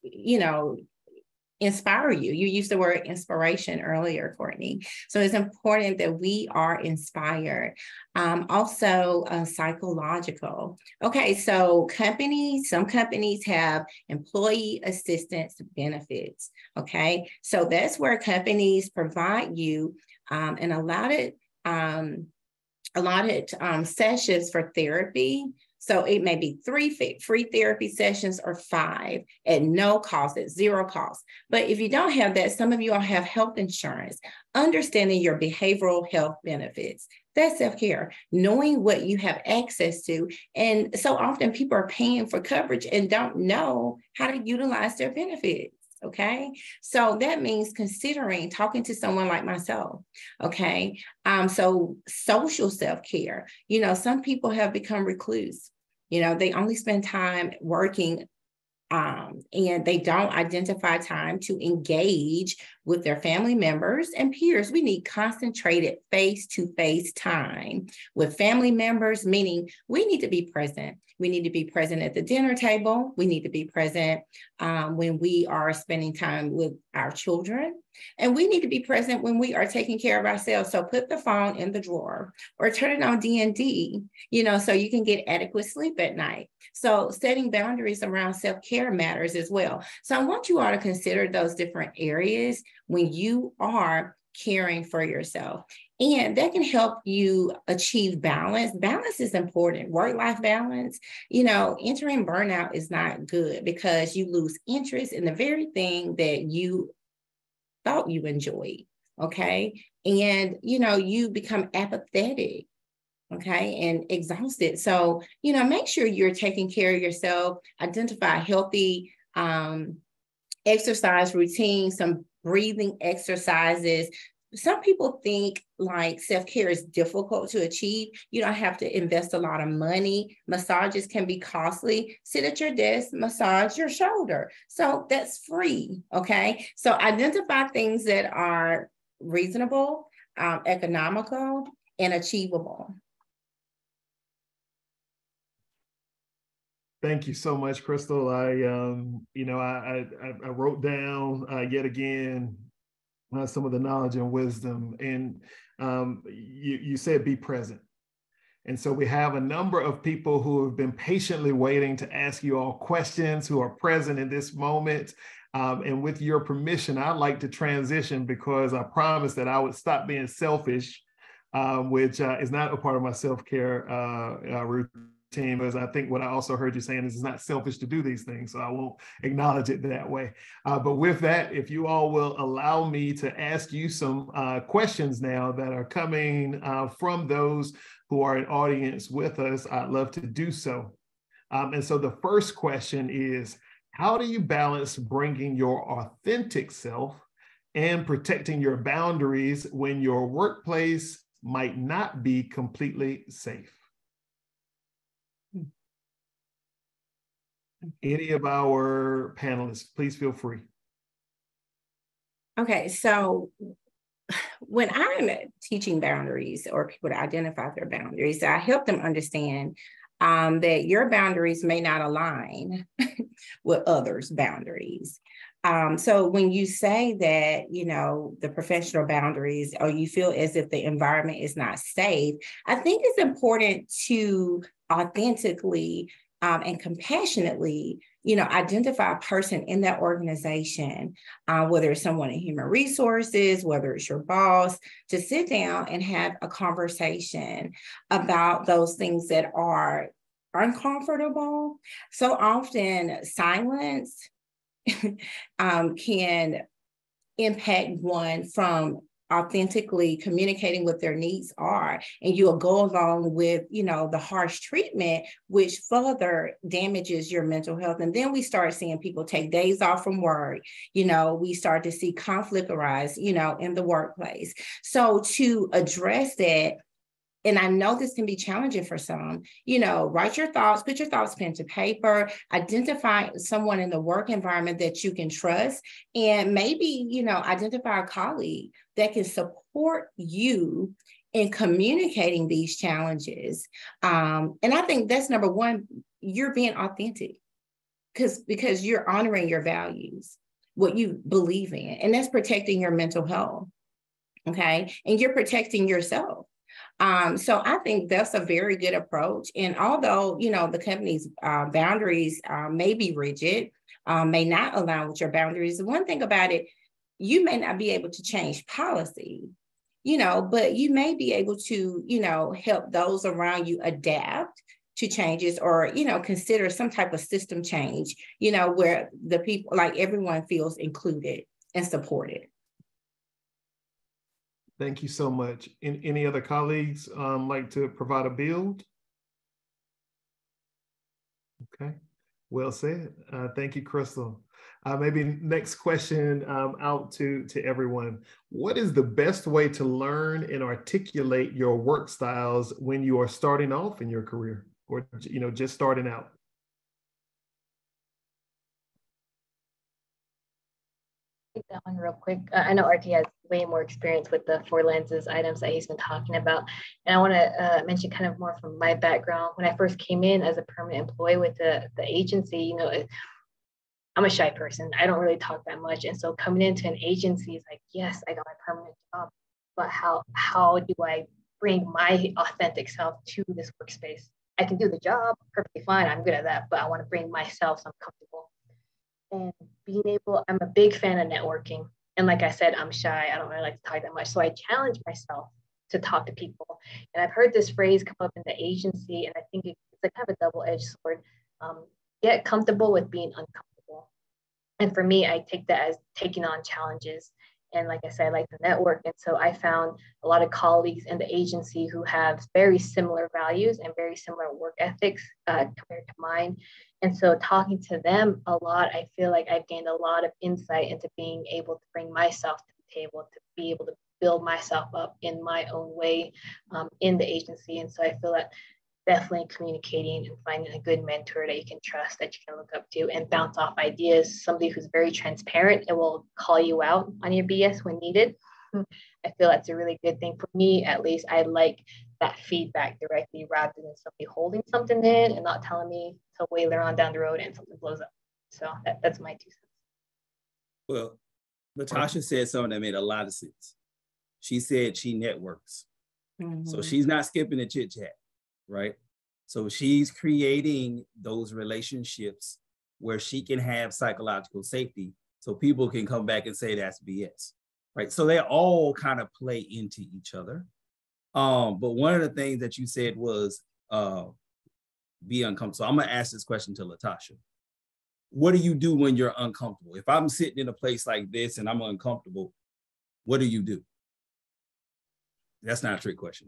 Speaker 8: inspire you. You used the word inspiration earlier, Courtney. So it's important that we are inspired. Also, psychological. Okay, so some companies have employee assistance benefits. Okay, so that's where companies provide you an allotted sessions for therapy. So it may be 3 free therapy sessions or 5 at no cost, at zero cost. But if you don't have that, some of you all have health insurance. Understanding your behavioral health benefits. That's self-care, knowing what you have access to. And so often people are paying for coverage and don't know how to utilize their benefits. Okay, so that means considering talking to someone like myself. Okay, so social self-care. Some people have become recluse. They only spend time working, and they don't identify time to engage with their family members and peers. We need concentrated face-to-face time with family members, meaning we need to be present. We need to be present at the dinner table. We need to be present when we are spending time with our children. And we need to be present when we are taking care of ourselves. So put the phone in the drawer or turn it on D&D, so you can get adequate sleep at night. So setting boundaries around self-care matters as well. So I want you all to consider those different areas when you are caring for yourself. And that can help you achieve balance. Balance is important, work-life balance. Entering burnout is not good because you lose interest in the very thing that you thought you enjoyed, okay? And, you become apathetic, okay, and exhausted. So, make sure you're taking care of yourself, identify healthy exercise routines, some breathing exercises. Some people think like self-care is difficult to achieve. You don't have to invest a lot of money. Massages can be costly. Sit at your desk, massage your shoulder. So that's free, okay? So identify things that are reasonable, economical, and achievable.
Speaker 6: Thank you so much, Crystal. I wrote down yet again some of the knowledge and wisdom, and you said be present. And so we have a number of people who have been patiently waiting to ask you all questions, who are present in this moment. And with your permission, I'd like to transition because I promised that I would stop being selfish, which is not a part of my self-care routine. team, because I think what I also heard you saying is it's not selfish to do these things, so I won't acknowledge it that way. But with that, if you all will allow me to ask you some questions now that are coming from those who are in audience with us, I'd love to do so. And so the first question is, how do you balance bringing your authentic self and protecting your boundaries when your workplace might not be completely safe? Any of our panelists, please feel free.
Speaker 8: Okay, so when I'm teaching boundaries or people to identify their boundaries, I help them understand that your boundaries may not align with others' boundaries. So when you say that, you know, the professional boundaries, or you feel as if the environment is not safe, I think it's important to authentically and compassionately, you know, identify a person in that organization, whether it's someone in human resources, whether it's your boss, to sit down and have a conversation about those things that are uncomfortable. So often silence can impact one from authentically communicating what their needs are, and you'll go along with, you know, the harsh treatment, which further damages your mental health. And then we start seeing people take days off from work. You know, we start to see conflict arise, you know, in the workplace. So to address that, and I know this can be challenging for some, you know, write your thoughts, put your thoughts pen to paper, identify someone in the work environment that you can trust, and maybe, you know, identify a colleague that can support you in communicating these challenges. And I think that's number one, you're being authentic because you're honoring your values, what you believe in, and that's protecting your mental health, okay? And you're protecting yourself. So I think that's a very good approach. And although, you know, the company's boundaries may be rigid, may not align with your boundaries, the one thing about it, you may not be able to change policy, you know, but you may be able to, you know, help those around you adapt to changes, or, you know, consider some type of system change, you know, where the people, like everyone feels included and supported.
Speaker 6: Thank you so much. Any other colleagues like to provide a build? Okay, well said. Thank you, Crystal. Maybe next question out to everyone. What is the best way to learn and articulate your work styles when you are starting off in your career, or, you know, just starting out?
Speaker 9: Take that one real quick. I know RT has way more experience with the 4 lenses items that he's been talking about. And I want to mention kind of more from my background. When I first came in as a permanent employee with the agency, you know, I'm a shy person. I don't really talk that much. And so coming into an agency is like, yes, I got my permanent job, but how do I bring my authentic self to this workspace? I can do the job perfectly fine. I'm good at that, but I want to bring myself so I'm comfortable. And being able, I'm a big fan of networking. And like I said, I'm shy. I don't really like to talk that much. So I challenge myself to talk to people. And I've heard this phrase come up in the agency, and I think it's a kind of a double-edged sword. Get comfortable with being uncomfortable. And for me, I take that as taking on challenges. And like I said, I like the network. And so I found a lot of colleagues in the agency who have very similar values and very similar work ethics compared to mine. And so talking to them a lot, I feel like I've gained a lot of insight into being able to bring myself to the table, to be able to build myself up in my own way in the agency. And so I feel that definitely communicating and finding a good mentor that you can trust, that you can look up to and bounce off ideas, somebody who's very transparent and will call you out on your BS when needed. I feel that's a really good thing for me. At least I like that feedback directly rather than somebody holding something in and not telling me till way later on down the road and something blows up. So that's my 2 cents.
Speaker 7: Well, Latasha said something that made a lot of sense. She said she networks. Mm-hmm. So she's not skipping the chit chat, right? So she's creating those relationships where she can have psychological safety so people can come back and say that's BS, right? So they all kind of play into each other. But one of the things that you said was be uncomfortable. So I'm gonna ask this question to Latasha. What do you do when you're uncomfortable? If I'm sitting in a place like this and I'm uncomfortable, what do you do? That's not a trick question.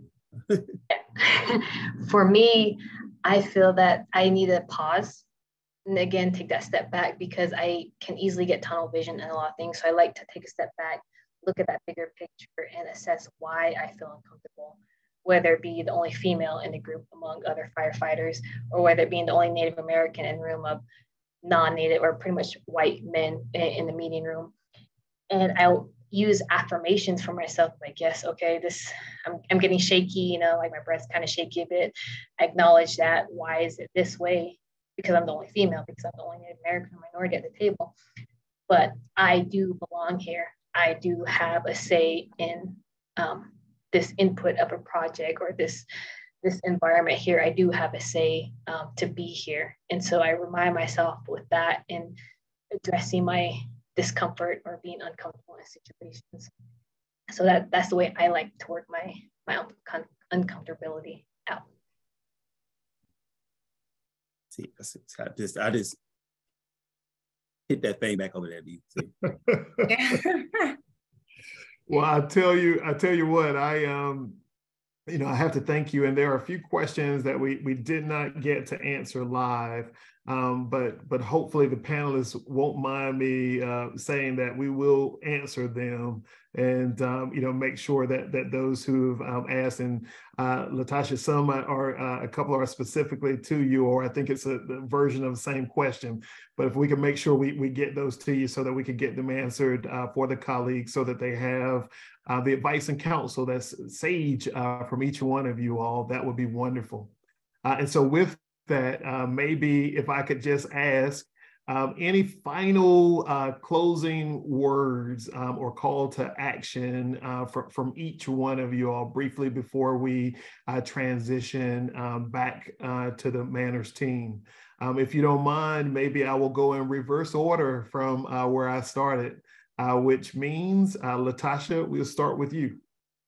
Speaker 9: For me, I feel that I need to pause and again, take that step back because I can easily get tunnel vision in a lot of things. So I like to take a step back, look at that bigger picture and assess why I feel uncomfortable, whether it be the only female in the group among other firefighters, or whether it being the only Native American in a room of non-Native or pretty much white men in the meeting room. And I'll use affirmations for myself, like, yes, okay, I'm getting shaky, you know, like my breath's kind of shaky a bit. I acknowledge that. Why is it this way? Because I'm the only female, because I'm the only Native American minority at the table. But I do belong here. I do have a say in this input of a project or this environment here. I do have a say to be here. And so I remind myself with that in addressing my discomfort or being uncomfortable in situations. So that's the way I like to work my uncomfortability out.
Speaker 7: See, I just hit that thing back over there.
Speaker 6: Well, I tell you what, you know, I have to thank you. And there are a few questions that we did not get to answer live, but hopefully the panelists won't mind me saying that we will answer them and, you know, make sure that those who've asked, and Latasha, some are, a couple are specifically to you, or I think it's a version of the same question. But if we can make sure we get those to you so that we can get them answered for the colleagues, so that they have the advice and counsel that's sage from each one of you all, that would be wonderful. And so with that, maybe if I could just ask any final closing words or call to action from each one of you all briefly before we transition back to the MANRRS team. If you don't mind, maybe I will go in reverse order from where I started. Which means, Latasha, we'll start with you.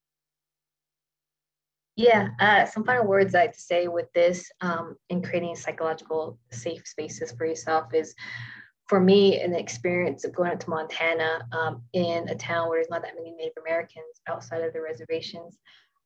Speaker 9: Yeah, some final words I like to say with this in creating psychological safe spaces for yourself is, for me, an experience of going up to Montana in a town where there's not that many Native Americans outside of the reservations.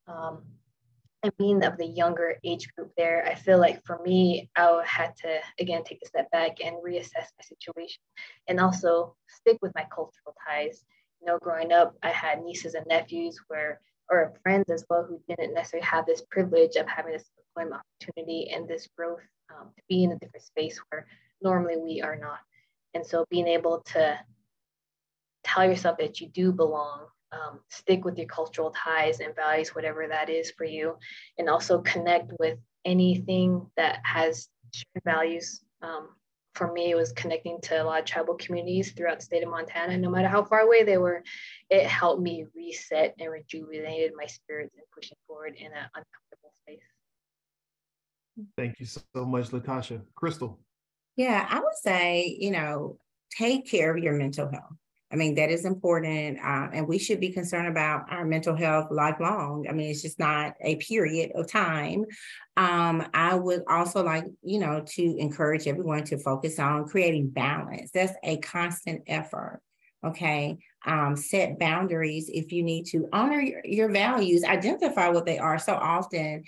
Speaker 9: And being of the younger age group there, I feel like for me, I had to, again, take a step back and reassess my situation and also stick with my cultural ties. You know, growing up, I had nieces and nephews or friends as well, who didn't necessarily have this privilege of having this employment opportunity and this growth to be in a different space where normally we are not. And so being able to tell yourself that you do belong, stick with your cultural ties and values, whatever that is for you, and also connect with anything that has shared values. For me, it was connecting to a lot of tribal communities throughout the state of Montana. No matter how far away they were, it helped me reset and rejuvenated my spirits and pushing forward in an uncomfortable space.
Speaker 6: Thank you so much, Latasha. Crystal.
Speaker 8: Yeah, I would say, you know, take care of your mental health. I mean, that is important, and we should be concerned about our mental health lifelong. I mean, it's just not a period of time. I would also like, you know, to encourage everyone to focus on creating balance. That's a constant effort, okay? Set boundaries if you need to. Honor your values, identify what they are. So often,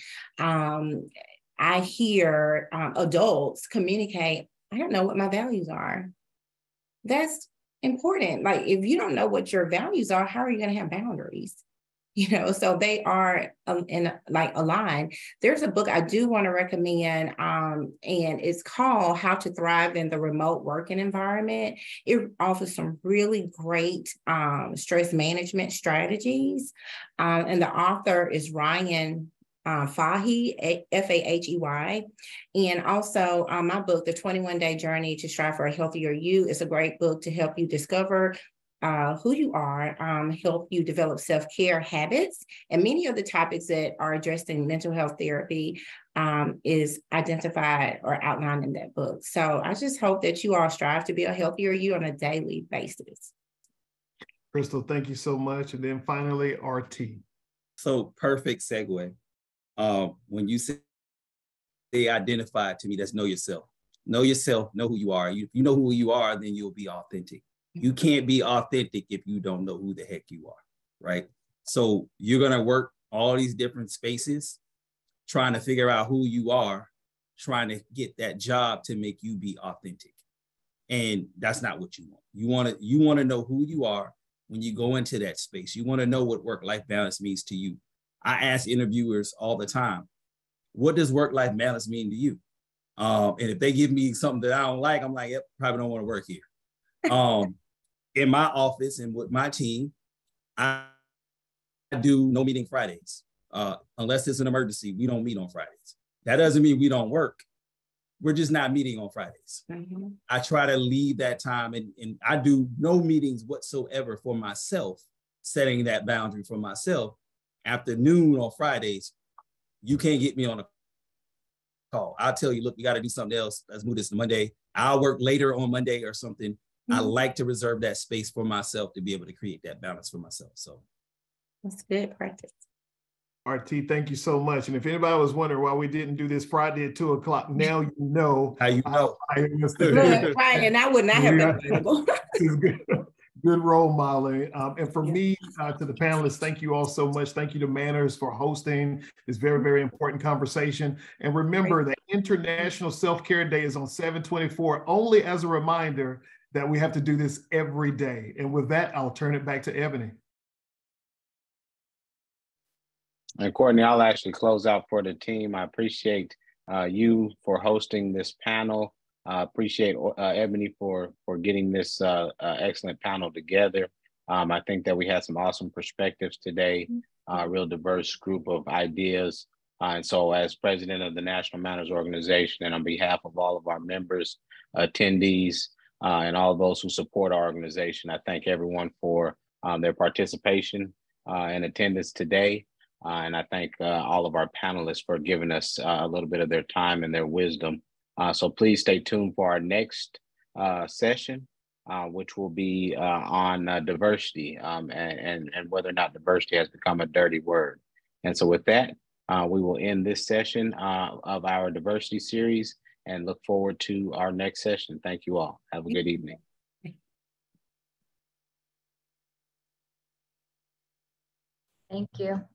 Speaker 8: I hear adults communicate, I don't know what my values are. That's important. Like, if you don't know what your values are, how are you going to have boundaries? You know, so they are aligned. There's a book I do want to recommend, and it's called How to Thrive in the Remote Working Environment. It offers some really great stress management strategies. And the author is Ryan Fahey, Fahey. And also my book, The 21-Day Journey to Strive for a Healthier You, is a great book to help you discover who you are, help you develop self-care habits. And many of the topics that are addressed in mental health therapy is identified or outlined in that book. So I just hope that you all strive to be a healthier you on a daily basis.
Speaker 6: Crystal, thank you so much. And then finally, RT.
Speaker 7: So perfect segue. When you said they identified to me, that's know yourself. Know yourself, know who you are. If you know who you are, then you'll be authentic. You can't be authentic if you don't know who the heck you are, right? So you're gonna work all these different spaces, trying to figure out who you are, trying to get that job to make you be authentic. And that's not what you want. You want to know who you are when you go into that space. You want to know what work-life balance means to you. I ask interviewers all the time, what does work-life balance mean to you? And if they give me something that I don't like, I'm like, yep, probably don't want to work here. In my office and with my team, I do no meeting Fridays. Unless it's an emergency, we don't meet on Fridays. That doesn't mean we don't work. We're just not meeting on Fridays. Mm-hmm. I try to leave that time and I do no meetings whatsoever for myself, setting that boundary for myself. After noon on Fridays, you can't get me on a call. I'll tell you, look, we got to do something else. Let's move this to Monday. I'll work later on Monday or something. Mm-hmm. I like to reserve that space for myself to be able to create that balance for myself. So
Speaker 8: that's good practice.
Speaker 6: RT, thank you so much. And if anybody was wondering why we didn't do this Friday at 2 o'clock, now you know
Speaker 7: how you know.
Speaker 8: Right, and I would not have been available.
Speaker 6: Good role modeling. And for me, to the panelists, thank you all so much. Thank you to MANRRS for hosting this very, very important conversation. And remember that International Self-Care Day is on 7/24, only as a reminder that we have to do this every day. And with that, I'll turn it back to Ebony.
Speaker 10: And Courtney, I'll actually close out for the team. I appreciate you for hosting this panel. Appreciate Ebony for getting this excellent panel together. I think that we had some awesome perspectives today, real diverse group of ideas. And so as president of the National MANRRS Organization, and on behalf of all of our members, attendees, and all those who support our organization, I thank everyone for their participation and attendance today. And I thank all of our panelists for giving us a little bit of their time and their wisdom. So please stay tuned for our next session, which will be on diversity and whether or not diversity has become a dirty word. And so with that, we will end this session of our diversity series and look forward to our next session. Thank you all. Have a good evening.
Speaker 9: Thank you.